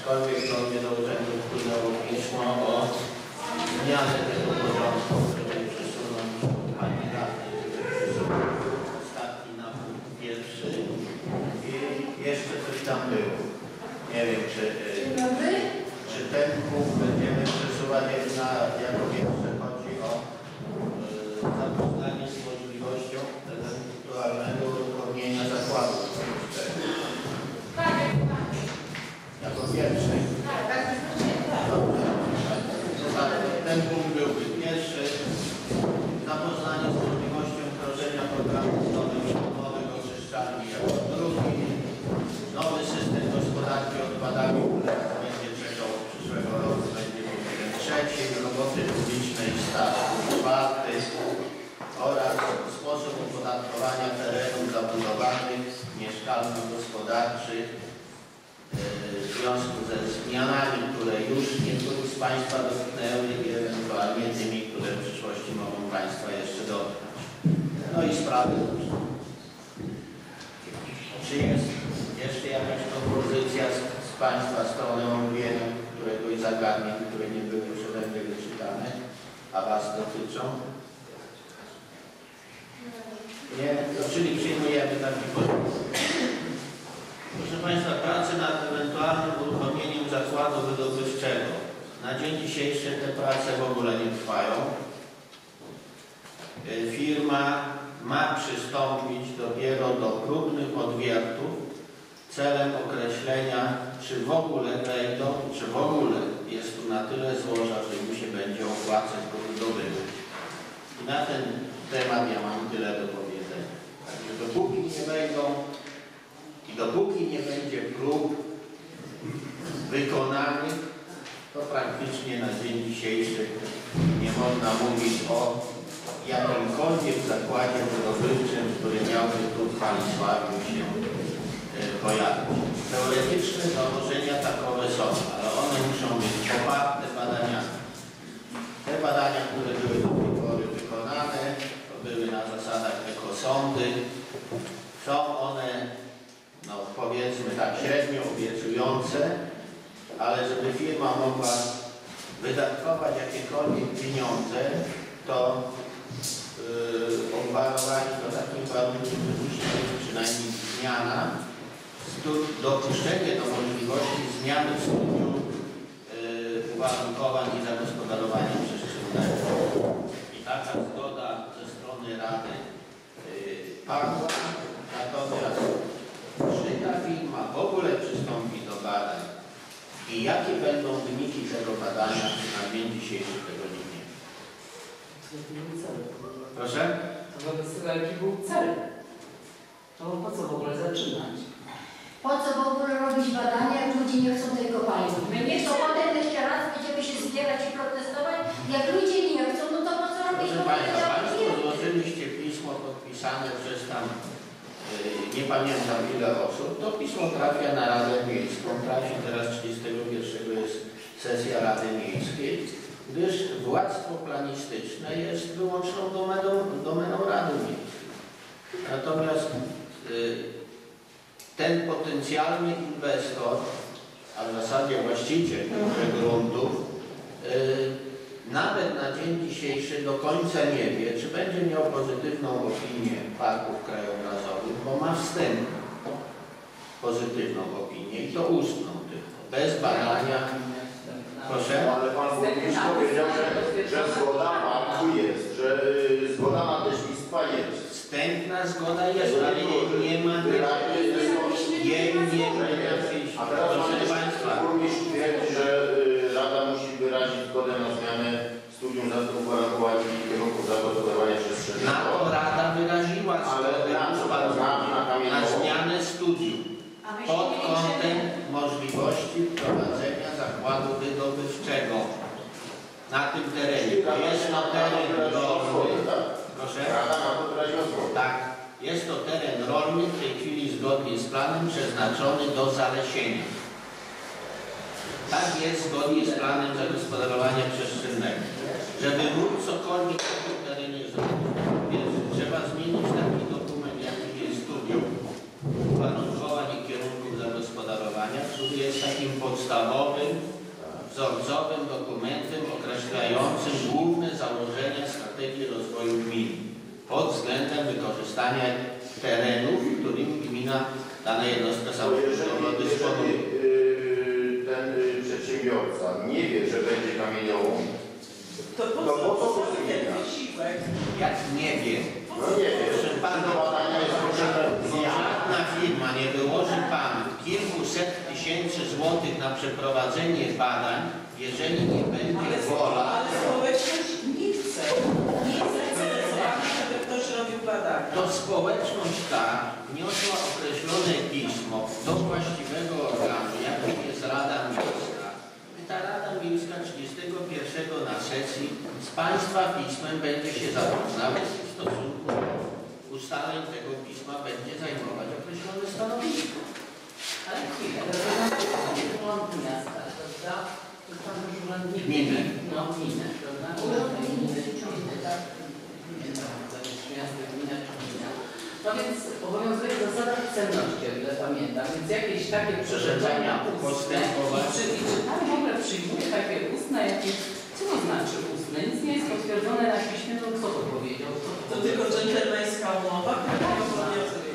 aczkolwiek mnie do urzędu wpłynęło pismo o zmianę tego porządku, żeby przesunąć pani radny, ostatni na punkt pierwszy i jeszcze coś tam było. Nie wiem, czy ten punkt będziemy przesuwać jako pierwsze. Chodzi o zapoznanie z możliwością ewentualnego uruchomienia zakładu. Jako pierwszy. Ten punkt byłby pierwszy. Zapoznanie z możliwością wdrożenia programu budowy przebudowy oczyszczalni jako drugi. Nowy system gospodarki odpadami, który będzie czekał od przyszłego roku, będzie powinien trzeci. Roboty publiczne i statku czwarty. Oraz sposób opodatkowania terenów zabudowanych, mieszkalno-gospodarczych w związku ze zmianami, które już niektórych z Państwa dotknęły i ewentualnie tymi, które w przyszłości mogą Państwa jeszcze dotknąć. No i sprawy. Czy jest jeszcze jakaś propozycja z Państwa strony omówienia któregoś zagadnień, które nie były przeze mnie wyczytane, a Was dotyczą? Nie? To czyli przyjmujemy taki porządek. Proszę Państwa, prace nad ewentualnym uruchomieniem zakładu wydobywczego. Na dzień dzisiejszy te prace w ogóle nie trwają. Firma ma przystąpić dopiero do próbnych odwiertów celem określenia, czy w ogóle wejdą, czy w ogóle jest tu na tyle złoża, że im się będzie opłacać go wydobywać. I na ten temat ja mam tyle do powiedzenia. Także dopóki nie wejdą i dopóki nie będzie prób wykonanych, to praktycznie na dzień dzisiejszy nie można mówić o jakimkolwiek zakładzie wydobywczym, który miałby tu w Kalisławiu się pojawić. Teoretyczne założenia takowe są, ale one muszą być poparte badaniami. Te badania, które były do tej pory wykonane, to były na zasadach ekosądy. Są one, no powiedzmy tak średnio obiecujące, ale żeby firma mogła wydatkować jakiekolwiek pieniądze, to obwarowani do takich warunków, że musi być przynajmniej zmiana, dopuszczenie do możliwości zmiany w studium uwarunkowań i zagospodarowania przestrzennego. I taka zgoda ze strony Rady padła, natomiast czy ta firma w ogóle przystąpi do badań i jakie będą wyniki tego badania, na dzień dzisiejszy tego nie wiem. Proszę? Jaki był cel? To po co w ogóle zaczynać? Po co w ogóle robić badania, jak ludzie nie chcą tej kopalni? My nie chcą, potem jeszcze raz będziemy się zbierać i protestować. Jak ludzie nie chcą, no to po co robić? Proszę Państwa, Państwo złożyliście pismo podpisane przez tam, nie pamiętam ile osób, to pismo trafia na Radę Miejską, trafi teraz 31 jest sesja Rady Miejskiej, gdyż władztwo planistyczne jest wyłączną domeną Rady Miejskiej. Natomiast ten potencjalny inwestor, a w zasadzie właściciel gruntów, nawet na dzień dzisiejszy do końca nie wie, czy będzie miał pozytywną opinię parków krajobrazowych, bo ma wstępną pozytywną opinię i to ustną tylko, bez badania. Proszę? Ale Pan Burmistrz powiedział, że zgoda parku jest, że zgoda nadleśnictwa jest. Wstępna zgoda jest, ale jej nie ma przyjść. A teraz Proszę Państwa. Burmistrz twierdzi, że Rada musi wyrazić zgodę na zmianę studium uwarunkowań i kierunków zagospodarowania przestrzennego. Na to Rada wyraziła zgodę na zmianę studium pod kątem możliwości wprowadzenia zakładu wydobywczego na tym terenie. To jest to teren rolny. Proszę? Rada na to wyraziła zgodę. Tak. Jest to teren rolny w tej chwili zgodnie z planem przeznaczony do zalesienia. Tak jest zgodnie z planem zagospodarowania przestrzennego. Żeby móc cokolwiek na tym terenie zrobić, więc trzeba zmienić taki dokument, jaki jest studium uwarunkowań i kierunków zagospodarowania, który jest takim podstawowym wzorcowym dokumentem określającym główne założenia strategii rozwoju gminy pod względem wykorzystania terenów, którymi gmina, dana jednostka samorządowa dysponuje. Ten przedsiębiorca nie wie, że będzie kamieniołom, To po co ten wysiłek? Jak nie wie, no nie wie, proszę że pana, badania jest potrzebne. żadna firma nie wyłoży pan kilkuset tysięcy złotych na przeprowadzenie badań, jeżeli nie będzie wola. Ale społeczność nie chce. Nie chce, żeby ktoś robił badania. To społeczność ta wniosła określone pismo do właściwego organu, jakim jest Rada Miejska. I ta Rada Miejska 31 na sesji z Państwa pismem będzie się zapoznała i w stosunku do ustaleń tego pisma będzie zajmować określone stanowisko. Ale chwilę, reprezentuje urząd miasta, prawda? To tam już urzędnik Gminy. No, gminy, prawda? Urzędnik gminy, tak? Nie wiem, to jest miasto, gmina czy gmina. No więc obowiązuje zasada cenności, o ile pamiętam, więc jakieś takie przyrzeczenia ustne. I czy pan w ogóle przyjmuje takie ustne jakieś, co to znaczy ustne? Nic nie jest potwierdzone na piśmie, to kto to powiedział? To tylko dżentelmeńska umowa, która nie obowiązuje.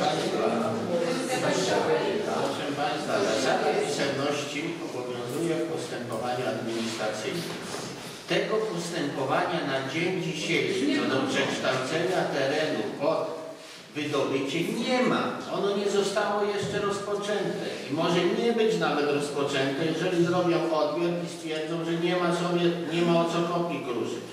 Proszę Państwa, zasada pisemności obowiązuje w postępowaniu administracyjnym. Tego postępowania na dzień dzisiejszy co do przekształcenia terenu pod wydobycie nie ma. Ono nie zostało jeszcze rozpoczęte i może nie być nawet rozpoczęte, jeżeli zrobią odbiór i stwierdzą, że nie ma o co kopii kruszyć.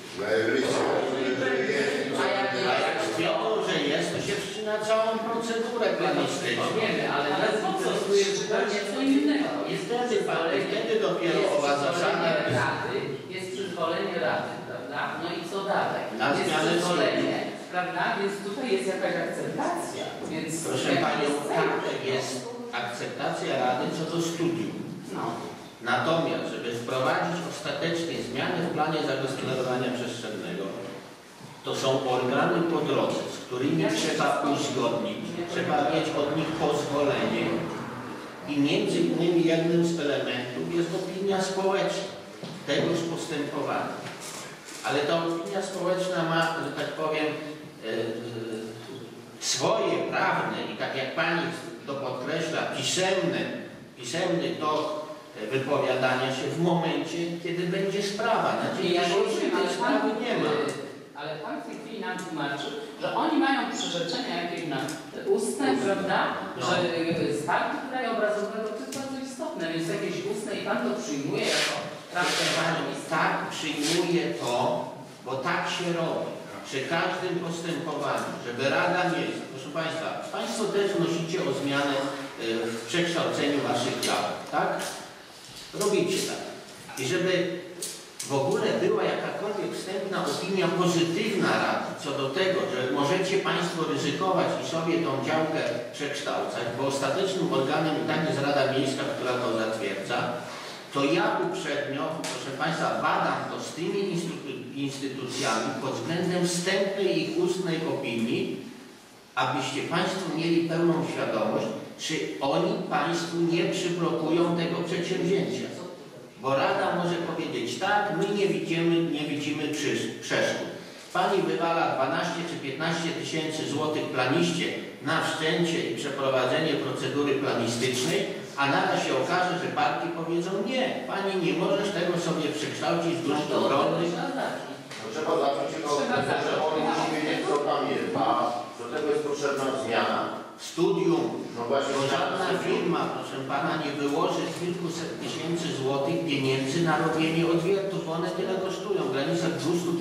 A jak stwierdzą, że jest, to się wszczyna całą procedurę planistyczną. Wiemy, ale po co jest zupełnie co innego? Jest wtedy dopiero owa zasada. Rady, jest przyzwolenie Rady, prawda? No i co dalej? Na Jest zmianę przyzwolenie, prawda? Więc tutaj jest jakaś akceptacja. Więc Proszę Panią, tak, jest akceptacja Rady co do studium. No. Natomiast, żeby wprowadzić ostateczne zmiany w planie zagospodarowania przestrzennego, to są organy po drodze, z którymi trzeba uzgodnić, trzeba mieć od nich pozwolenie i między innymi jednym z elementów jest opinia społeczna tegoż postępowania. Ale ta opinia społeczna ma, że tak powiem, swoje prawne i tak jak Pani to podkreśla, pisemny tok wypowiadania się w momencie, kiedy będzie sprawa. Na dzień dzisiejszy tej sprawy nie ma. Ale Pan w tej chwili nam tłumaczył, że oni mają przyrzeczenia jakieś na ustne, prawda? No. Że z parku krajobrazowego to jest bardzo istotne, więc jakieś ustne i Pan to przyjmuje jako prawdę Pani. Tak przyjmuje to, bo tak się robi. Przy każdym postępowaniu, żeby Rada Miejska, proszę Państwa, Państwo też wnosicie o zmianę w przekształceniu Waszych działów, tak? Robicie tak. I żeby w ogóle była jakakolwiek wstępna opinia pozytywna Rady co do tego, że możecie Państwo ryzykować i sobie tą działkę przekształcać, bo ostatecznym organem i tak jest Rada Miejska, która to zatwierdza, to ja uprzednio, proszę Państwa, badam to z tymi instytucjami pod względem wstępnej i ustnej opinii, abyście Państwo mieli pełną świadomość, czy oni Państwu nie przyblokują tego przedsięwzięcia. Bo Rada może powiedzieć tak, my nie widzimy przeszkód. Pani wywala 12 czy 15 tysięcy złotych planiście na wszczęcie i przeprowadzenie procedury planistycznej, a nagle się okaże, że parki powiedzą nie, Pani nie możesz tego sobie przekształcić w dróg obronny. Trzeba zacząć od tego, że oni musi wiedzieć, co tam jest, a do tego jest potrzebna zmiana. Studium, No właśnie, bo żadna firma, proszę Pana, nie wyłoży kilkuset tysięcy złotych pieniędzy na robienie odwiertów, bo one tyle kosztują, w granicach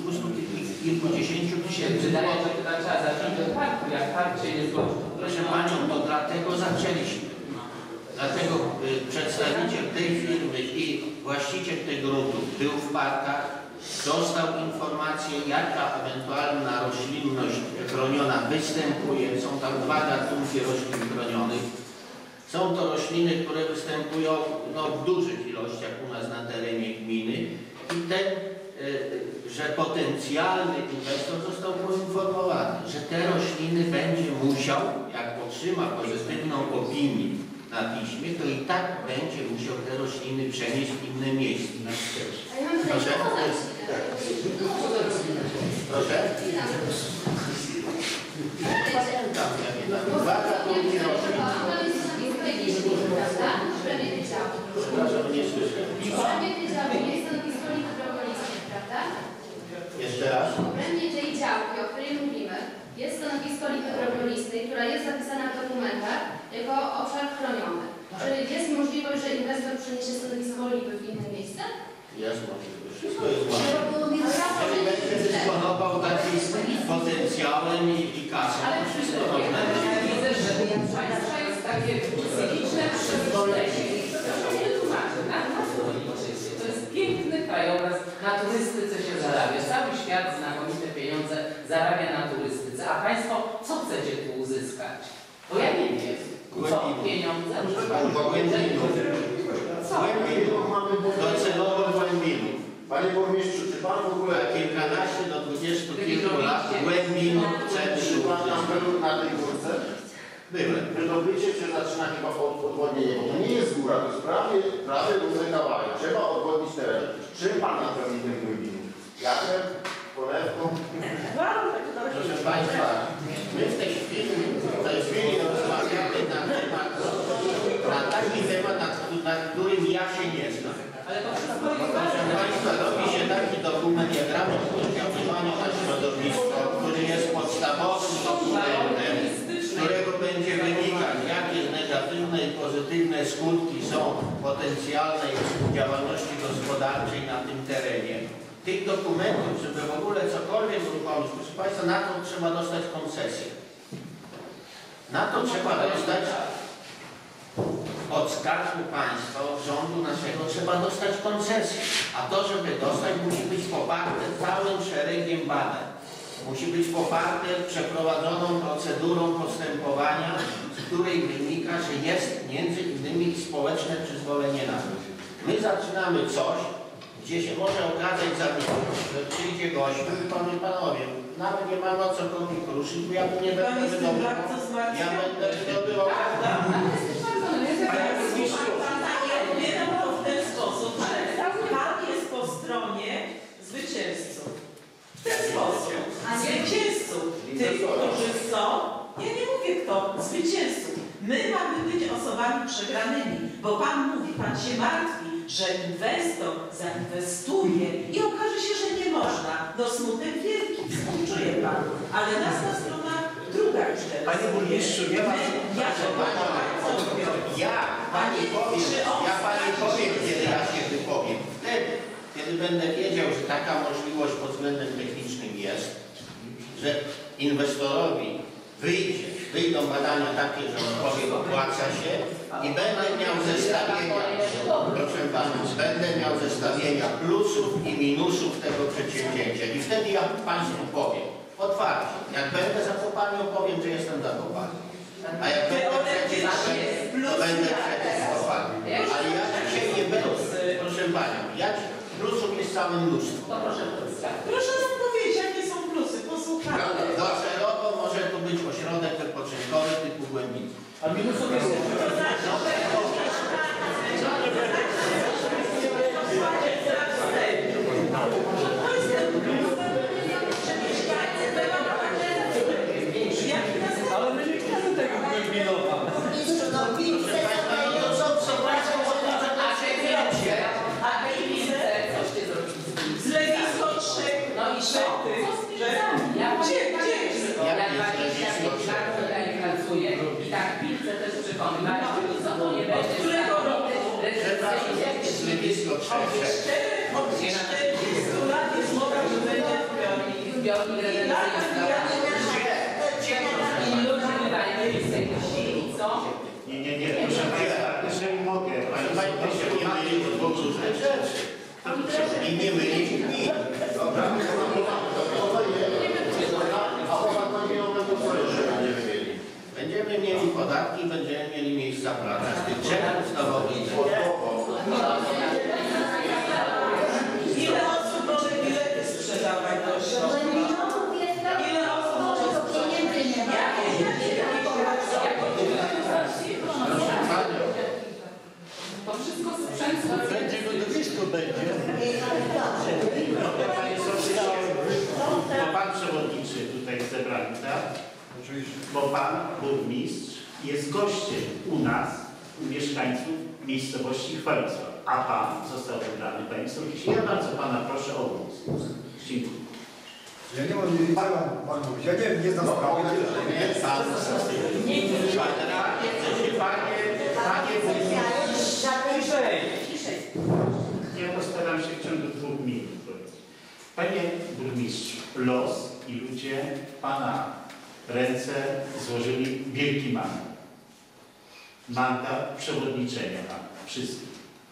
200 kilkudziesięciu tysięcy Wydaje się, złotych. że trzeba zacząć od parku, jak park się nie zgodzi. Proszę Panią, to dlatego zaczęliśmy. Dlatego przedstawiciel tej firmy i właściciel tych gruntów był w parkach, dostał informację, jaka ewentualna roślinność chroniona występuje. Są tam dwa gatunki roślin chronionych. Są to rośliny, które występują w dużych ilościach u nas na terenie gminy i że potencjalny inwestor został poinformowany, że te rośliny będzie musiał, jak otrzyma pozytywną opinię na na piśmie, to i tak będzie musiał te rośliny przenieść w inne miejsce. A ja mam Proszę? Proszę? Tam, ja nie wiem. Dwa gatunki roślin. Przepraszam, nie słyszę. Jeszcze raz. W obrębie tej działki, o której mówimy, jest stanowisko lipy drobnolistej, która jest zapisana w dokumentach jako obszar chroniony. Czy jest możliwość, że inwestor przeniesie stanowisko lipy w inne miejsce? Jest możliwe. Wszystko jest możliwe. Jeżeli będzie dysponował takim potencjałem i kasą, Ale to wszystko wszystko można. ja widzę, że Państwa jest takie psychiczne przyzwolenie. To nie tłumaczę. Na co liczycie? To jest piękny krajobraz, na turystyce się zarabia. Cały świat znakomite pieniądze zarabia na turystyce. A Państwo co chcecie tu uzyskać? Bo ja nie wiem. Co? Pieniądze? Docelowo głębinów. Panie burmistrzu, czy pan w ogóle Kilkanaście do 20 kilku lat głębin czy pan tam centrum. był na tej górce? Byłem. Wydobycie się zaczyna chyba od odwodnienia, bo to nie jest góra, to jest prawie duży kawałek. Trzeba odwodnić teren. Czym pan napełni ten głębinów? Jakem? Polewką? Proszę Państwa, my w tej chwili rozmawiamy na taki temat, na którym ja się nie znam. Ale to wszystko Proszę Państwa, robi się taki dokument jak raport oddziaływania na środowisko, który jest podstawowym dokumentem, z którego będzie wynikać, jakie negatywne i pozytywne skutki są potencjalnej działalności gospodarczej na tym terenie. Tych dokumentów, żeby w ogóle cokolwiek uruchomić, proszę Państwa, na to trzeba dostać koncesję. Na to trzeba dostać od Skarbu Państwa, od rządu naszego trzeba dostać koncesję. A to, żeby dostać, musi być poparte całym szeregiem badań. Musi być poparte przeprowadzoną procedurą postępowania, z której wynika, że jest między innymi społeczne przyzwolenie na to. My zaczynamy coś, gdzie się może okazać za minutę, że przyjdzie gość, panie i panowie, nawet nie mamy o cokolwiek ruszyć, bo ja tu nie będę wydobywał. Ja będę wydobywał. Panie burmistrzu, ja odbieram to w ten sposób, że pan jest po stronie zwycięzców. W ten sposób. Zwycięzców. Tych, którzy są, ja nie mówię kto, zwycięzców. My mamy być osobami przegranymi, bo pan mówi, pan się martwi, że inwestor zainwestuje i okaże się, że nie można. No smutek wielki, współczuje pan. Ale następna strona druga już teraz. Panie burmistrzu, ja pani powiem, kiedy ja się wypowiem. Wtedy, kiedy będę wiedział, że taka możliwość pod względem technicznym jest, że inwestorowi wyjdą badania takie, że on powie, opłaca się i będę miał zestawienia, proszę Pana, będę miał zestawienia plusów i minusów tego przedsięwzięcia i wtedy ja Państwu powiem otwarcie. Jak będę zakopany, opowiem, że jestem zakopany. A jak będę przeciwstawny, to będę przeciwstawny. Ale ja dzisiaj nie będę, proszę Panią, plusów jest całe mnóstwo. To proszę przedstawić. Proszę nam powiedzieć, jakie są plusy, posłuchamy. Docelowo może tu być ośrodek wypoczynkowy typu Głębiny. A minusów jest ale my nie chcemy tego Głębinowa. Zlewisko trzech. No i co? Ja Gdzie? 25 lat tutaj pracuję i tak pizzę też przekonywałem, co to nie będzie. Którego roku? Zlewisko Od 40 lat jest mowa, że będzie Zbiornik redencyjny. I ludzie wydają z tej myśli, co? Nie, proszę Państwa, jeżeli mogę. Panie proszę, nie mylić dwóch różnych rzeczy. I nie mylić dni. Dobra, a poza to nie mamy że będziemy mieli. Będziemy mieli podatki, będziemy mieli miejsca pracy. Z tych trzech podstawowych Ile osób może bilety sprzedawać do środka? Ile osób może pieniędzy nie ma. Proszę Panią, Bo pan burmistrz jest gościem u nas, u mieszkańców miejscowości Chwalisław, a pan został wybrany, panie sołtysie. Ja bardzo pana proszę o głos. Dziękuję. Ja nie mam, ja nie znam sprawy. Ja postaram się w ciągu 2 minut powiedzieć. Panie burmistrzu, los i ludzie w pana ręce złożyli wielki mandat. Mandat przewodniczenia wszystkich.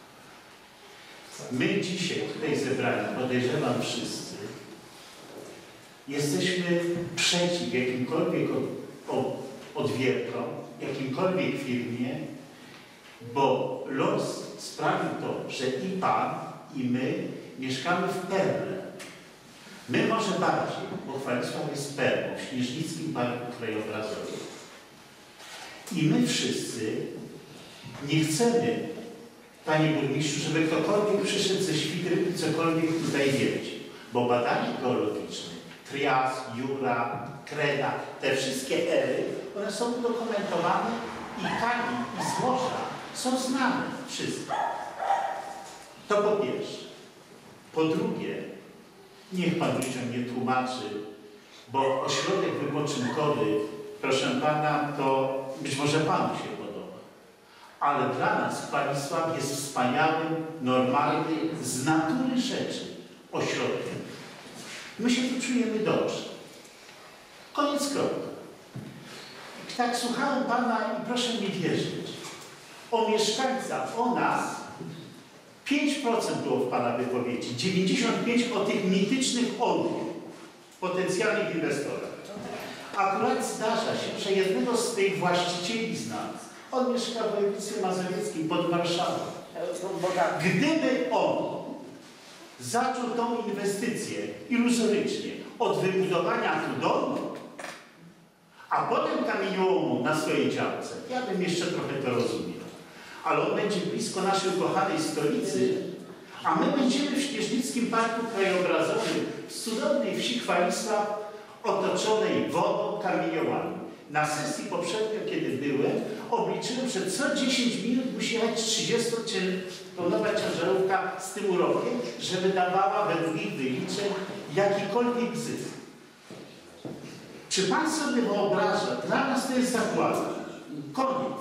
My dzisiaj tutaj zebrani, podejrzewam wszyscy, jesteśmy przeciw jakimkolwiek odwiertom, jakimkolwiek firmie, bo los sprawił to, że i pan, i my mieszkamy w Perle. My może bardziej, bo Chwalisław jest perłą w Śnieżnickim Parku Krajobrazowym. I my wszyscy nie chcemy, panie burmistrzu, żeby ktokolwiek przyszedł ze Świdry i cokolwiek tutaj wiedział. Bo badania geologiczne, Trias, Jura, Kreda, te wszystkie ery, one są udokumentowane i kamień, i złoża są znane wszystko. To po pierwsze. Po drugie, niech pan ludziom nie tłumaczy, bo ośrodek wypoczynkowy, proszę pana, to być może panu się podoba, ale dla nas Chwalisław jest wspaniałym, normalnym, z natury rzeczy ośrodkiem. My się tu czujemy dobrze. Koniec kropka. Tak słuchałem pana i proszę mi wierzyć, o mieszkańcach, o nas 5% było w pana wypowiedzi, 95% o tych mitycznych olbrzymich, potencjalnych inwestorach. Akurat zdarza się, że jednego z tych właścicieli z nas, on mieszka w województwie mazowieckim pod Warszawą. Gdyby on zaczął tą inwestycję iluzorycznie od wybudowania tu domu, a potem kamieniołomu na swojej działce, ja bym jeszcze trochę to rozumiał. Ale on będzie blisko naszej ukochanej stolicy, a my będziemy w Śnieżnickim Parku Krajobrazowym w cudownej wsi Chwalisław otoczonej wodą, kamieniołami. Na sesji poprzednio, kiedy byłem, obliczyłem, że co 10 minut musi jechać 30-tonowa ciężarówka z tym urokiem, żeby dawała według ich wyliczeń jakikolwiek zysk. Czy pan sobie wyobraża? Dla nas to jest zagłada. Koniec.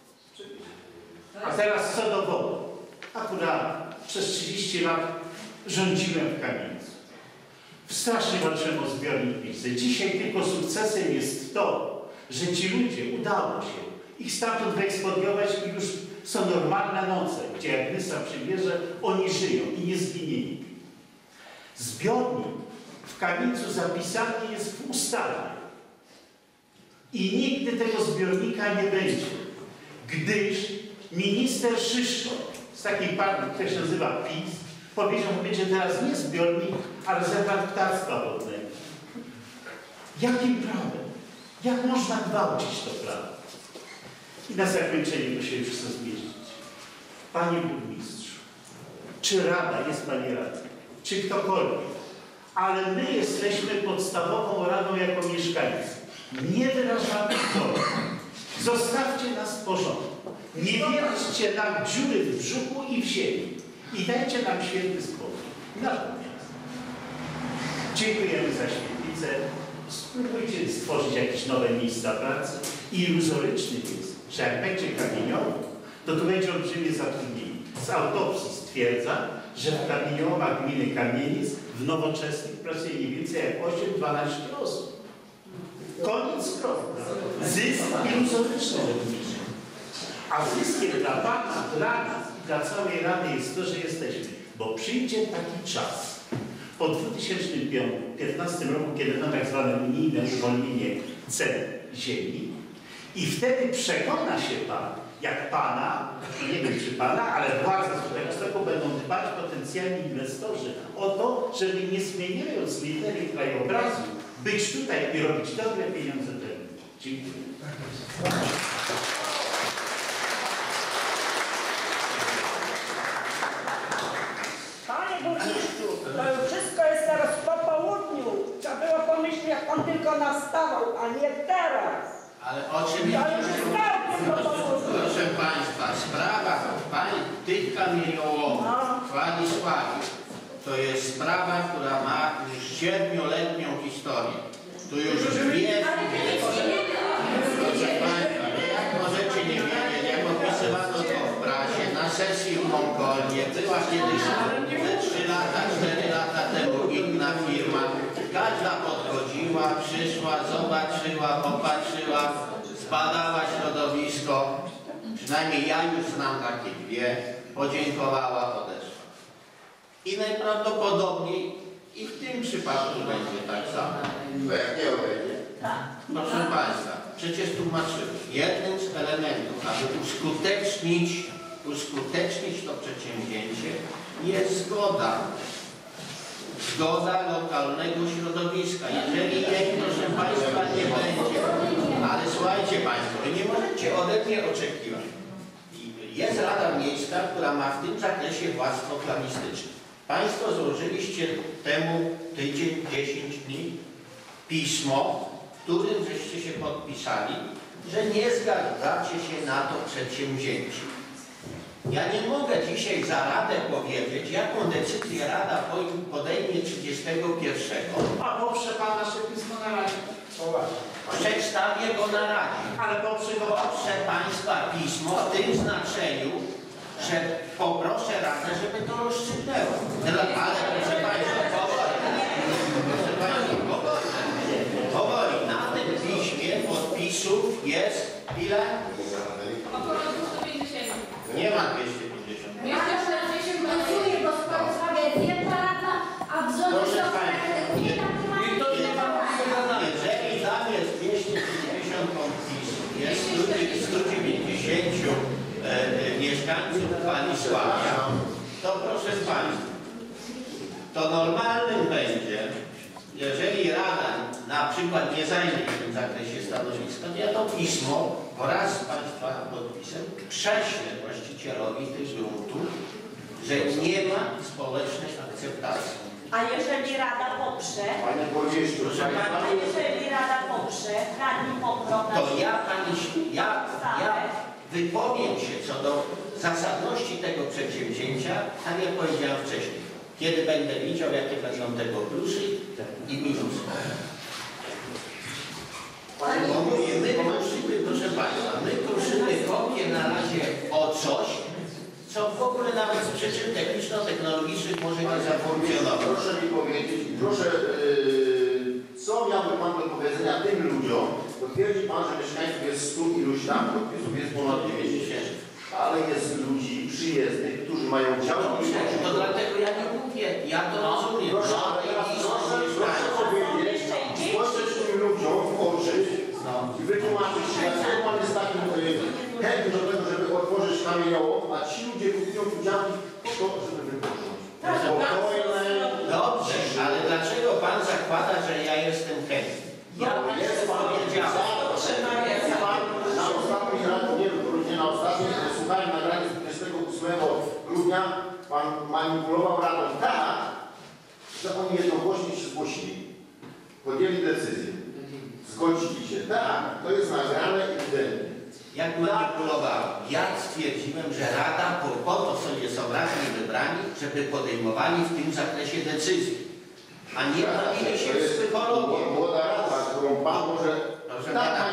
A teraz co do wody. Akurat przez 30 lat rządziłem w Kamieńcu. Strasznie walczyłem o zbiornik Wisły. Dzisiaj tylko sukcesem jest to, że ci ludzie, udało się ich stamtąd wyekspodiować i już są normalne noce, gdzie jak Nysa przybierze, oni żyją i nie zginęli. Zbiornik w Kamieńcu zapisany jest w ustawie. I nigdy tego zbiornika nie będzie, gdyż minister Szyszko, z takiej partii, która się nazywa PiS, powiedział, że będzie teraz nie zbiornik, a rezerwat ptactwa wodnego. Jakim prawem? Jak można gwałcić to prawo? I na zakończenie, bo się już chcę zmieścić. Panie burmistrzu, czy rada, jest pani rada, czy ktokolwiek, ale my jesteśmy podstawową radą jako mieszkańcy. Nie wyrażamy zgody. Zostawcie nas w porządku. Nie wierzcie nam dziury w brzuchu i w ziemi. I dajcie nam święty spokój. Natomiast dziękujemy za świetlicę. Spróbujcie stworzyć jakieś nowe miejsca pracy. I iluzoryczny jest, że jak będzie kamieniołom, to tu będzie olbrzymie zatrudnienie. Z autopsji stwierdza, że w kamieniołomach gminy Kamieniec w nowoczesnych pracuje nie więcej jak 8-12 osób. Koniec kropka. Zysk iluzoryczny według mnie. A zyskiem dla pana, dla nas i dla całej Rady jest to, że jesteśmy. Bo przyjdzie taki czas po 2015 roku, kiedy na tak zwane unijne uwolnienie cen ziemi i wtedy przekona się pan, jak pana, nie wiem czy pana, ale władze z tego będą dbać potencjalni inwestorzy o to, żeby nie zmieniając litery krajobrazu, być tutaj i robić dobre pieniądze dla ludzi. Dziękuję. Panie burmistrzu, to już wszystko jest teraz po południu. Trzeba było pomyśleć, jak pan tylko nastawał, a nie teraz. Ale o czym Ja już starczy do pomocy. Proszę Państwa, sprawa tych kamieniołomów Władysławiu to jest sprawa, która ma już 7-letnią historię. Tu już wie, proszę Państwa, jak możecie nie wiedzieć, jak opisywano to w prasie, na sesji w Mongolii, była kiedyś 3 lata, 4 lata temu inna firma, każda podchodziła, przyszła, zobaczyła, popatrzyła, zbadała środowisko, przynajmniej ja już znam takie dwie, podziękowała, odeszła. I najprawdopodobniej i w tym przypadku będzie tak samo. Bo jak nie obejdzie? Proszę Państwa, przecież tłumaczyłem, jednym z elementów, aby uskutecznić to przedsięwzięcie, jest zgoda lokalnego środowiska. Jeżeli jej, proszę Państwa, nie będzie, ale słuchajcie Państwo, wy nie możecie ode mnie oczekiwać. Jest Rada Miejska, która ma w tym zakresie władztwo planistyczne. Państwo złożyliście temu tydzień, 10 dni pismo, w którym żeście się podpisali, że nie zgadzacie się na to przedsięwzięcie. Ja nie mogę dzisiaj za Radę powiedzieć, jaką decyzję Rada podejmie 31. A poprze Pan nasze pismo na razie? Przedstawię go na Radzie. Ale poprze Państwa pismo w tym znaczeniu, że poproszę Radę, żeby to rozstrzygnęło. Ale proszę Państwa, powoli. Na tym piśmie podpisów jest ile? Około 250. Nie ma 250. Pracuje go z Wrocławia, jedna rada, a w zonie Proszę są Państwa, nie taki mały. jeżeli tam jest 250 podpisów, jest 190 mieszkańców Władysławia, to proszę Państwa, to normalnym będzie, jeżeli Rada na przykład nie zajmie w tym zakresie stanowiska, to ja to pismo wraz z Państwa podpisem prześlę właścicielowi tych gruntów, że nie ma społecznej akceptacji. A jeżeli Rada poprze, Panie Burmistrzu, Proszę a Państwa, jeżeli Rada poprze, radni poprą na to ja wypowiem się co do zasadności tego przedsięwzięcia, tak jak powiedziałem wcześniej. Kiedy będę widział, jakie będą tego plusy i minusy. Bo mówię, my prosimy, proszę Państwa, my prosimy kopię na razie o coś, co w ogóle nawet z przyczyn techniczno-technologicznych może nie zafunkcjonować. Proszę mi powiedzieć, proszę, co miałby Pan do powiedzenia tym ludziom? Potwierdzi Pan, że mieszkańców jest 100 iluś tam, podpisów jest ponad 90, ale jest ludzi przyjezdnych, którzy mają działki. To dlatego ja nie mówię, ja to rozumiem. Proszę, ale teraz proszę powiedzieć, spojrzeć tym ludziom w oczy i wytłumaczyć się, jak Pan jest takim chętny do tego, żeby otworzyć kamieniołom, a ci ludzie kupują tu działki po to, żeby wypocząć. Spokojne. Dobrze, ale dlaczego Pan zakłada, że ja jestem chętny? Ja Jest Pan powiedziałem. jest Pan na ostatniej radzie, nie na ostatniej, słuchałem nagranie z 28 grudnia, Pan manipulował radą tak, że oni jednogłośnie się zgłosili. Podjęli decyzję. Zgodzili się. Tak, to jest nagrane ewidentnie. Jak manipulowałem? Ja stwierdziłem, że Rada po to sobie są radni wybrani, żeby podejmowali w tym zakresie decyzje, a nie bawili się w psychologię. Młoda rada, którą Pan może... Proszę Pana,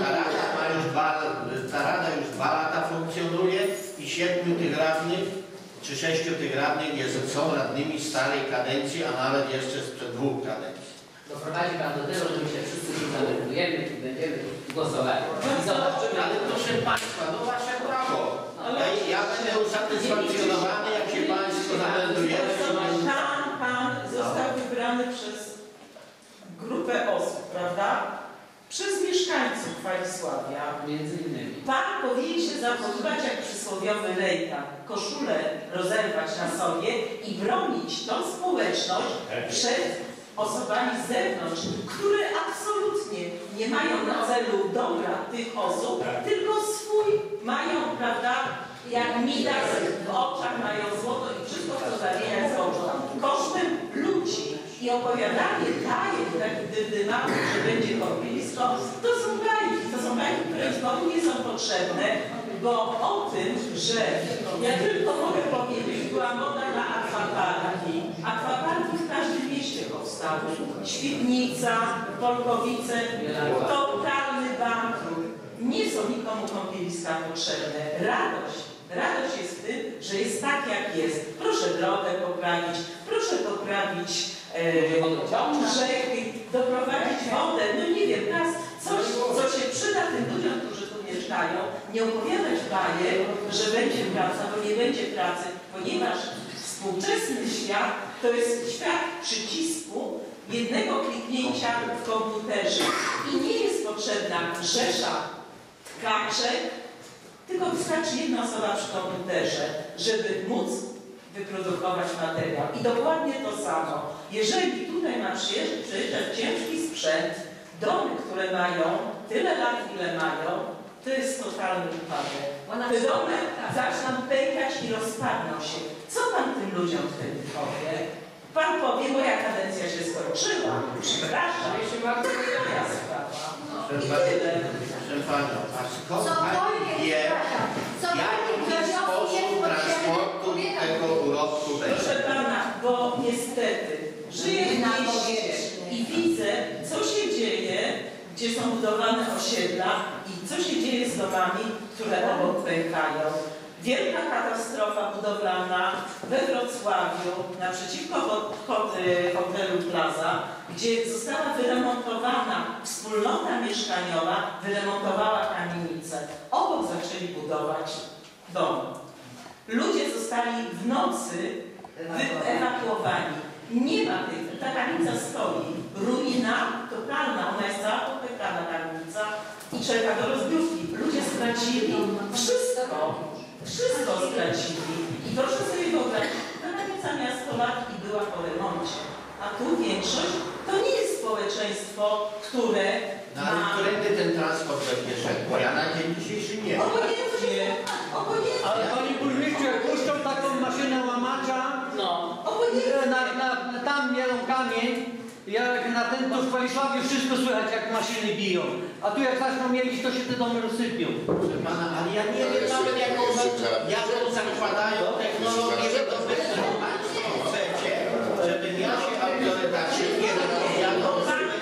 ta Rada już 2 lata funkcjonuje i 7 tych radnych, czy 6 tych radnych są radnymi starej kadencji, a nawet jeszcze sprzed 2 kadencji. Doprowadzi Pan do tego, że my się wszyscy tu zameldujemy i będziemy głosowali. I zobaczymy. Ale proszę Państwa, no Wasze prawo. Ja będę usatysfakcjonowany, jak się Państwo zameldujemy. Pan został wybrany przez grupę osób, prawda? Przez mieszkańców Władysławia. Między innymi. Pan powinien się zachowywać jak przysłowiowy lejka, koszulę rozerwać na sobie i bronić tą społeczność przed osobami z zewnątrz, które absolutnie nie mają na celu dobra tych osób, tylko swój mają, prawda, jak Midas w oczach mają złoto i wszystko co zawiera z oczu, kosztem ludzi. I opowiadanie takich dydymatów, że będzie korupcja, środowisko, to są bajki, które znowu nie są potrzebne, bo o tym, że ja tylko mogę powiedzieć, była moda na akwaparki. Akwaparki w każdym mieście powstały. Świdnica, Polkowice, totalny bankrut. Nie są nikomu kąpieliska potrzebne. Radość jest w tym, że jest tak jak jest. Proszę drogę poprawić, proszę poprawić rzeki, doprowadzić wodę. No nie wiem, teraz coś, co się przyda tym ludziom, którzy tu mieszkają, nie opowiadać bajek, że będzie praca, bo nie będzie pracy, ponieważ współczesny świat to jest świat przycisku, jednego kliknięcia w komputerze i nie jest potrzebna rzesza kaczek, tylko wystarczy jedna osoba przy komputerze, żeby móc wyprodukować materiał. I dokładnie to samo. Jeżeli tutaj ma przyjeżdżać ciężki sprzęt, domy, które mają tyle lat, ile mają, to jest totalny upadek. Te domy zaczną pękać i rozpadną się. Co pan tym ludziom wtedy powie? Pan powie, moja kadencja się skończyła. Przepraszam, jeśli bardzo moja sprawa. Proszę Panią, a skąd Pani wie, jaki sposób transportu tego urobku będzie? Proszę Pana, bo niestety żyję w mieście i widzę, co się dzieje, gdzie są budowane osiedla i co się dzieje z domami, które obok pękają. Wielka katastrofa budowlana we Wrocławiu, naprzeciwko hotelu Plaza, gdzie została wyremontowana wspólnota mieszkaniowa, wyremontowała kamienicę. Obok zaczęli budować dom. Ludzie zostali w nocy ewakuowani. Nie ma tej, ta kamienica stoi. Ruina totalna, ona jest cała popękana kamienica i czeka do rozbiórki. Ludzie stracili wszystko. Wszystko stracili. I proszę sobie wyobrazić, ta kamienica miała 100 lat i była po remoncie. A tu większość to nie jest społeczeństwo, które No ale którędy ten transport będzie szedł? Bo ja na dzień dzisiejszy nie wiem. obojętnie. Ale Panie Burmistrzu, jak puszczą taką maszynę łamacza, tam mielą kamień, jak na ten, to w Walisławiu wszystko słychać, jak maszyny biją. A tu jak zaczną mielić, to się te domy rozsypią. Proszę Pana, ale ja nie wiem nawet jaką zakładają technologię wydobywczą. Państwo chcecie, żebym ja się autorytatywnie wypowiadał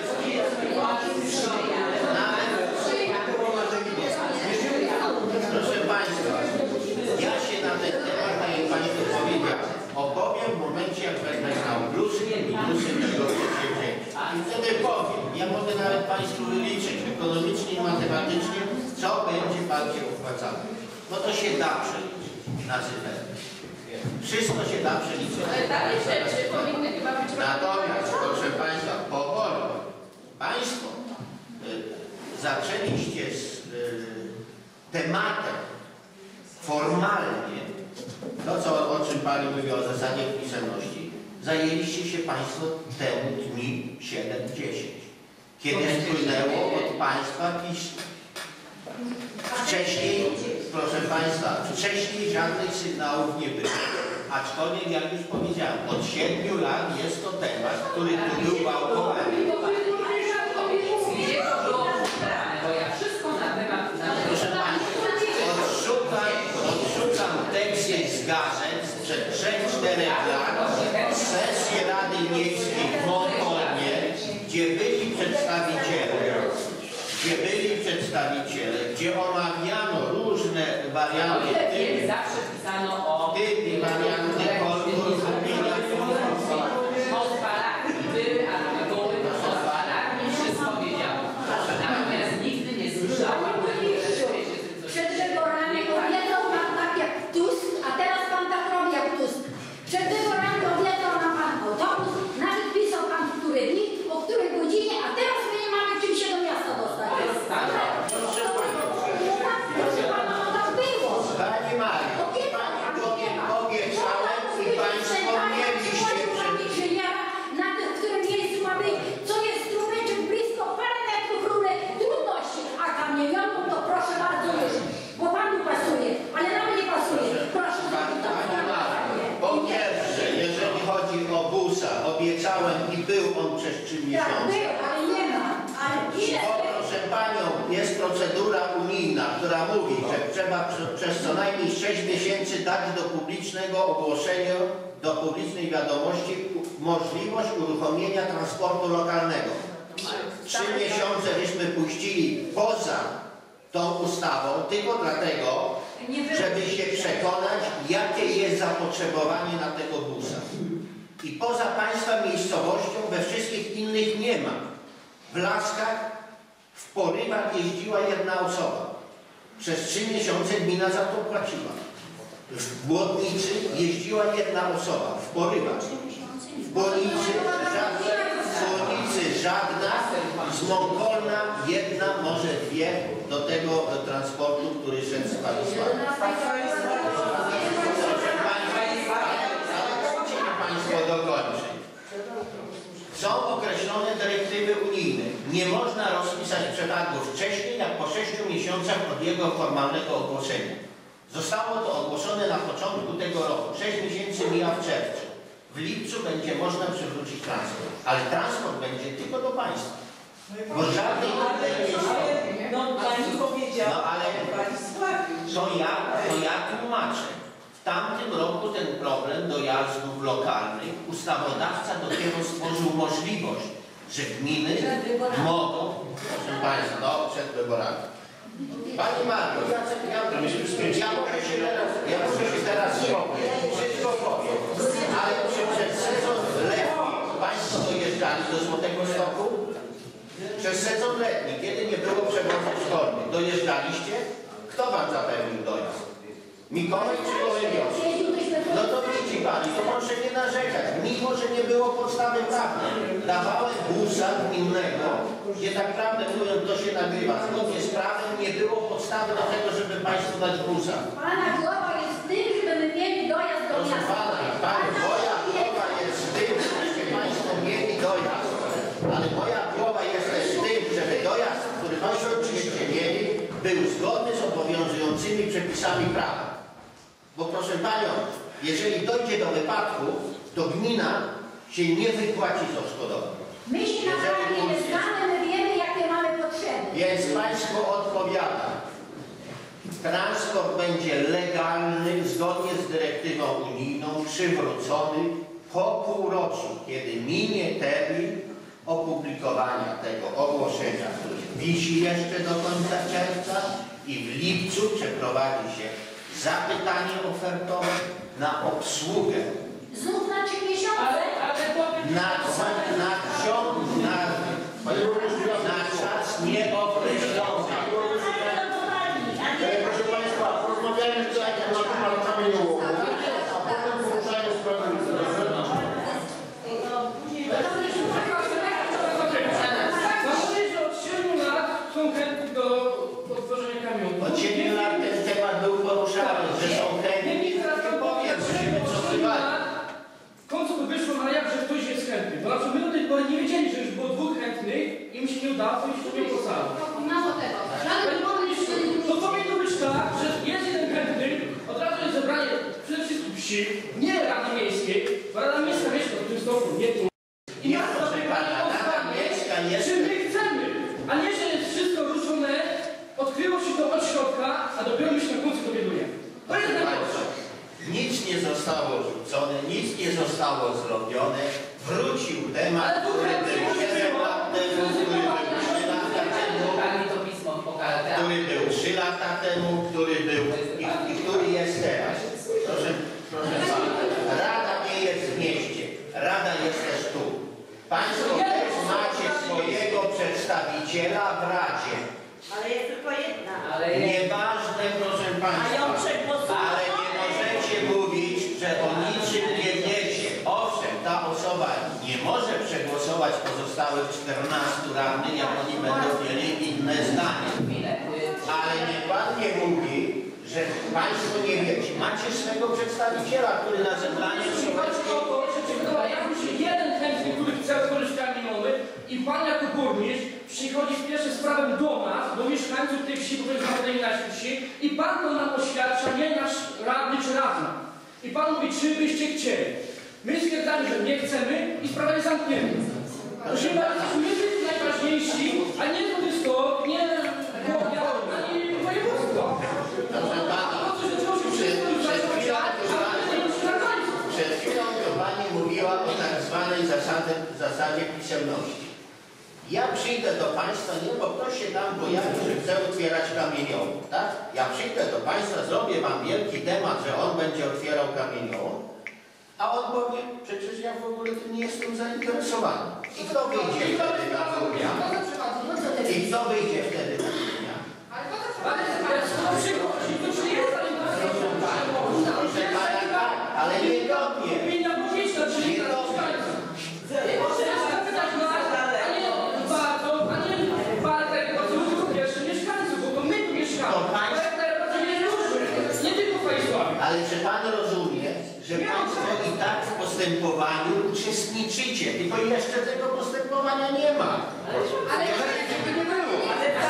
Proszę Państwa, ja się na ten temat, tak jak Pani to powiedział, opowiem w momencie, jak będę znał plusy i minusy tego przedsięwzięcia. I wtedy powiem, ja mogę nawet Państwu wyliczyć ekonomicznie i matematycznie, co będzie bardziej opłacalne. No to się da przeliczyć na cyfrę. Wszystko się da przeliczyć. Ale takie rzeczy powinny chyba być... Natomiast, proszę Państwa, powoli Państwo zaczęliście z tematem formalnie, to o czym Pani mówiła o zasadzie pisemności, zajęliście się Państwo temu dni 7-10, kiedy wpłynęło od Państwa pismo. Wcześniej, proszę Państwa, wcześniej żadnych sygnałów nie było. Aczkolwiek, jak już powiedziałem, od 7 lat jest to temat, który tu był wałkowany. Bo ja wszystko na temat... Proszę Państwa, odrzucam teksty z gazet sprzed 3-4 lat, sesji Rady Miejskiej w Montpellier, gdzie byli przedstawiciele, gdzie omawiano różne warianty, zawsze pisano o warianty konkursów, pozwalaki, były artykuły, pozwalaki, wszystko wiedziało. Natomiast nigdy nie słyszałam, Przed wyborami obiecał pan tak jak Tusk, a teraz pan tak robi jak Tusk. Przed wyborami obiecał nam pan autobus, nawet pisał pan w które dni, o której godzinie, a teraz my nie mamy czym się do miasta dostać. Proszę pana, no tak było. Pani Mario, obiecałem i Państwo mieliście na tym, w którym miejscu ma być, co jest strumyczek blisko parę metrów rury, trudności, a kamienioną to proszę bardzo już, bo panu pasuje, ale nam nie pasuje. Proszę zrobić to. Po pierwsze, jeżeli chodzi o busa, obiecałem i był on przez 3 miesiące. Tak, był, ale nie ma. Ale ile? Panią, jest procedura unijna, która mówi, że trzeba przez co najmniej 6 miesięcy dać do publicznego ogłoszenia, do publicznej wiadomości możliwość uruchomienia transportu lokalnego. 3 miesiące żeśmy puścili poza tą ustawą tylko dlatego, żeby się przekonać, jakie jest zapotrzebowanie na tego busa. I poza Państwa miejscowością we wszystkich innych nie ma. W Laskach, w Porywach jeździła jedna osoba. Przez 3 miesiące gmina za to płaciła. W Błotnicy jeździła jedna osoba. W Porywach. W Błotnicy żadna. Z Mąkolna jedna, może 2 do tego transportu, który szedł z Walisława. Państwo dokończy. Są określone dyrektywy unijne. Nie można rozpisać przetargu wcześniej, jak po 6 miesiącach od jego formalnego ogłoszenia. Zostało to ogłoszone na początku tego roku. 6 miesięcy mija w czerwcu. W lipcu będzie można przywrócić transport. Ale transport będzie tylko do państwa. Bo żadnej innej nie No pani powiedziała, no ale to ja tłumaczę. W tamtym roku ten problem dojazdów lokalnych ustawodawca dopiero stworzył możliwość, że gminy mogą, proszę Państwa, no przed wyborami. Pani Mario, ja muszę się teraz skupić, wszystko powiem, ale czy przed sezon letni Państwo dojeżdżali do Złotego Stoku? Przez sezon letni, kiedy nie było przewozów szkolnych, dojeżdżaliście? Kto Wam zapewnił dojazd? Mikołaj czy Gołębiowski? No to widzi Pani, to proszę nie narzekać. Mimo, że nie było podstawy prawnej, dawałem busa gminnego, gdzie tak prawdę mówiąc to się nagrywa. Zgodnie z prawem nie było podstawy do tego, żeby Państwu dać busa. Pana głowa jest w tym, żeby mieli dojazd do Proszę miasta. Pana, moja głowa jest w tym, żebyście Państwo mieli dojazd. Ale moja głowa jest też w tym, żeby dojazd, który Państwo oczywiście mieli, był zgodny z obowiązującymi przepisami prawa. Bo proszę Panią, jeżeli dojdzie do wypadku, to gmina się nie wypłaci z odszkodowań. My się naprawdę nie znamy, my wiemy, jakie mamy potrzeby. Więc Państwo odpowiada. Transport będzie legalny, zgodnie z dyrektywą unijną, przywrócony po półroczu, kiedy minie termin opublikowania tego ogłoszenia, które wisi jeszcze do końca czerwca i w lipcu przeprowadzi się zapytanie ofertowe na obsługę. Znów na 3 miesiące? Na czas nieokreślony. Proszę Państwa, porozmawiajmy na temat kamieniołomu, a potem poruszajmy sprawę. Od 7 lat są chętni do odtworzenia kamionu. Od 7 lat ten temat był poruszany, że są chętni. W końcu to wyszło na jaw, że ktoś jest chętny. Bo na przykład my do tej pory nie wiedzieli, że już było 2 chętnych i mi się nie udało, to już nie opłacało. Mało tego. To powinno być tak, że jest jeden chętny, od razu jest zebranie przede wszystkim wsi, nie Rady Miejskiej, bo Rada Miejska mieszka w tym stoku, nie tu. I nas zapytanie czy my chcemy, a nie, że jest wszystko ruszone, odkryło się to od środka, a dopiero my się na końcu dowiadujemy. To jest najgorsze. Nic nie zostało rzucone, nic nie zostało zrobione. Wrócił temat, który był 7 lat temu, który był 3 lata temu, który był 3 lata temu, który był i który jest teraz. Proszę Pana, Rada nie jest w mieście, Rada jest też tu. Państwo też macie swojego przedstawiciela w Radzie. Ale jest tylko jedna. Nieważne, proszę Państwa, ale nie możecie mówić, że o niczym nie wiecie. Owszem, ta osoba nie może przegłosować pozostałych 14 radnych, jak oni będą mieli inne zdanie. Ale niech Pan nie mówi, że Państwo nie wiecie. Macie swego przedstawiciela, który na zebranie Pojawił się jeden chętny, który chce otworzyć kamienowy i Pan jako burmistrz przychodzi w pierwsze sprawę do nas, do mieszkańców tej wsi, bo to jest naprawdę naszej wsi i Pan to nam oświadcza, nie nasz radny czy radna. I Pan mówi, czy byście chcieli. My stwierdzamy, że nie chcemy i sprawa jest zamknięta. Proszę bardzo, my jesteśmy najważniejsi, a nie wojsko, nie Głowia, ani województwo. Proszę pana, przed chwilą to pani mówiła o tak zwanej zasadzie pisemności. Ja przyjdę do państwa, nie, bo ktoś się tam pojawi, że chce otwierać kamieniołom, tak? Ja przyjdę do państwa, zrobię wam wielki temat, że on będzie otwierał kamieniołom, a on powie, przecież ja w ogóle tym nie jestem zainteresowany. I kto wyjdzie wtedy na grudnia? I kto wyjdzie wtedy na grudnia? Proszę pana, tak, ale niegodnie. Ale czy pan rozumie, że państwo i tak w postępowaniu uczestniczycie, tylko jeszcze tego postępowania nie ma. Ale żeby nie było.